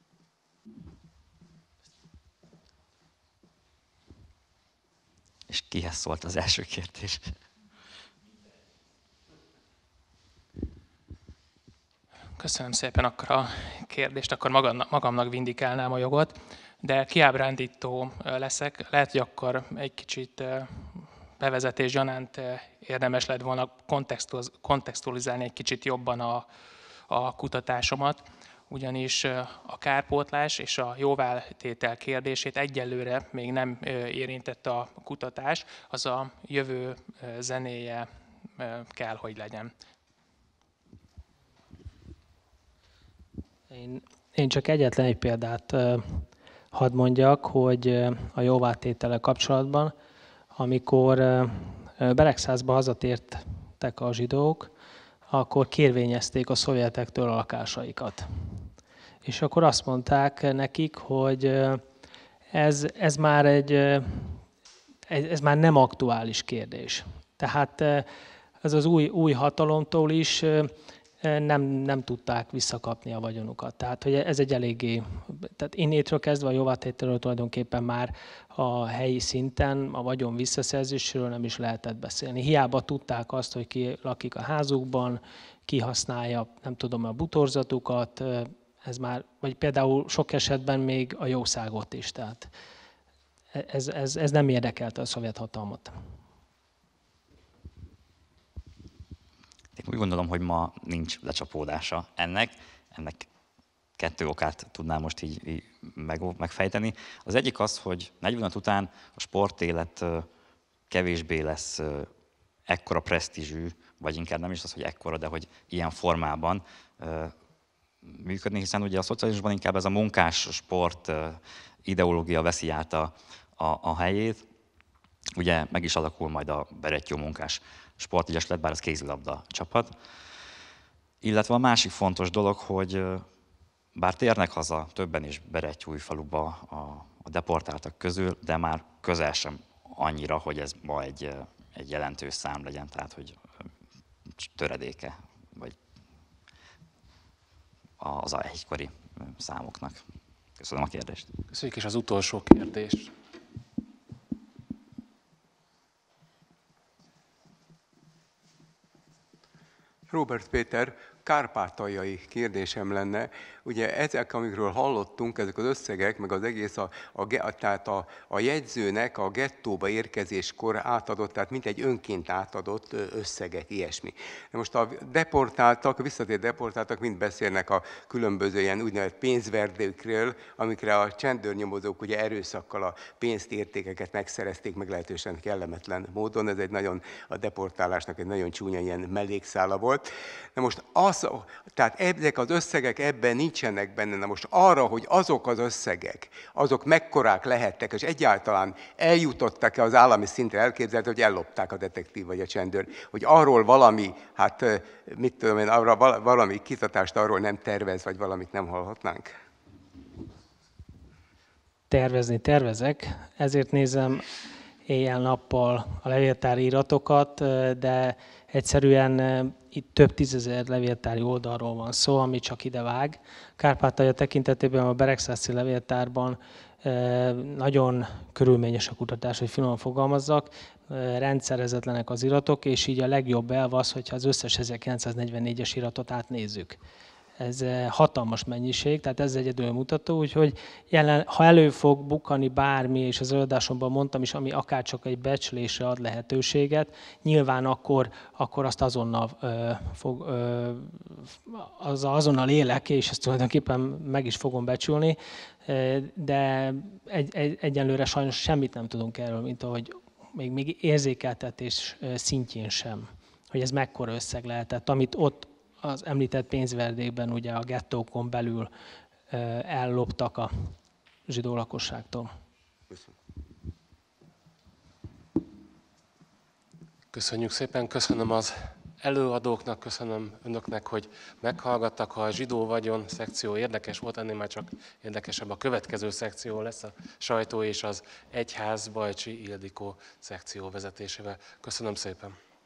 És kihez szólt az első kérdés?
Köszönöm szépen akkor a kérdést, akkor magamnak vindikálnám a jogot, de kiábrándító leszek. Lehet, hogy akkor egy kicsit bevezetés gyanánt érdemes lett volna kontextualizálni egy kicsit jobban a kutatásomat, ugyanis a kárpótlás és a jóvátétel kérdését egyelőre még nem érintette a kutatás, az a jövő zenéje kell, hogy legyen.
Én csak egyetlen egy példát hadd mondjak, hogy a jóvátétele kapcsolatban, amikor Beregszászba hazatértek a zsidók, akkor kérvényezték a szovjetektől a lakásaikat. És akkor azt mondták nekik, hogy ez már nem aktuális kérdés. Tehát ez az új hatalomtól is nem tudták visszakapni a vagyonukat. Tehát hogy ez egy eléggé, tehát innétről kezdve a jóvátételről tulajdonképpen már a helyi szinten a vagyon visszaszerzésről nem is lehetett beszélni. Hiába tudták azt, hogy ki lakik a házukban, ki használja, nem tudom, a butorzatukat, ez már, vagy például sok esetben még a jószágot is. Tehát ez nem érdekelte a szovjet hatalmat.
Én úgy gondolom, hogy ma nincs lecsapódása ennek 2 okát tudnám most így megfejteni. Az egyik az, hogy 45 után a sportélet kevésbé lesz ekkora presztízsű, vagy inkább nem is az, hogy ekkora, de hogy ilyen formában működni, hiszen ugye a szocializmusban inkább ez a munkás sport ideológia veszi át a helyét. Ugye meg is alakul majd a Berettyó munkás sportegyesület, bár az kézilabda csapat. Illetve a másik fontos dolog, hogy bár térnek haza többen is Berettyóújfaluba a deportáltak közül, de már közel sem annyira, hogy ez ma egy jelentős szám legyen, tehát hogy töredéke, vagy az egykori számoknak. Köszönöm a kérdést.
Köszönjük, és az utolsó kérdés.
Róbert Péter, kárpátaljai kérdésem lenne. Ugye ezek, amikről hallottunk, ezek az összegek, meg az egész tehát a jegyzőnek a gettóba érkezéskor átadott, tehát mintegy önként átadott összegek, ilyesmi. De most a deportáltak, a visszatért deportáltak mind beszélnek a különböző ilyen úgynevezett pénzverdőkről, amikre a csendőrnyomozók ugye erőszakkal a pénzt, értékeket megszerezték meglehetősen kellemetlen módon. Ez egy nagyon, a deportálásnak egy nagyon csúnya ilyen mellékszála volt. Na most tehát ezek az összegek ebben nincsenek benne. Na most arra, hogy azok az összegek, azok mekkorák lehettek, és egyáltalán eljutottak-e az állami szintre, elképzelhető, hogy ellopták a detektív vagy a csendőr, hogy arról valami, hát mit tudom én, arra valami kitatást arról nem tervez, vagy valamit nem hallhatnánk?
Tervezek, ezért nézem éjjel-nappal a levéltári iratokat, de egyszerűen itt több tízezer levéltári oldalról van szó, ami csak ide vág. Kárpátalja tekintetében a Beregszászi levéltárban nagyon körülményes a kutatás, hogy finoman fogalmazzak, rendszerezetlenek az iratok, és így a legjobb elv az, hogyha az összes 1944-es iratot átnézzük. Ez hatalmas mennyiség, tehát ez egyedül mutató, úgyhogy ha elő fog bukkani bármi, és az előadásomban mondtam is, ami akár csak egy becslésre ad lehetőséget, nyilván akkor azt azonnal élek, és ezt tulajdonképpen meg is fogom becsülni, de egyenlőre sajnos semmit nem tudunk erről, mint ahogy még érzékeltetés szintjén sem, hogy ez mekkora összeg lehetett, amit ott az említett pénzverdékben ugye a gettókon belül elloptak a zsidó lakosságtól.
Köszönjük szépen, köszönöm az előadóknak, köszönöm önöknek, hogy meghallgattak. Ha a zsidó vagyon szekció érdekes volt, ennél már csak érdekesebb a következő szekció lesz, a sajtó és az egyház Bajcsi Ildikó szekció vezetésével. Köszönöm szépen.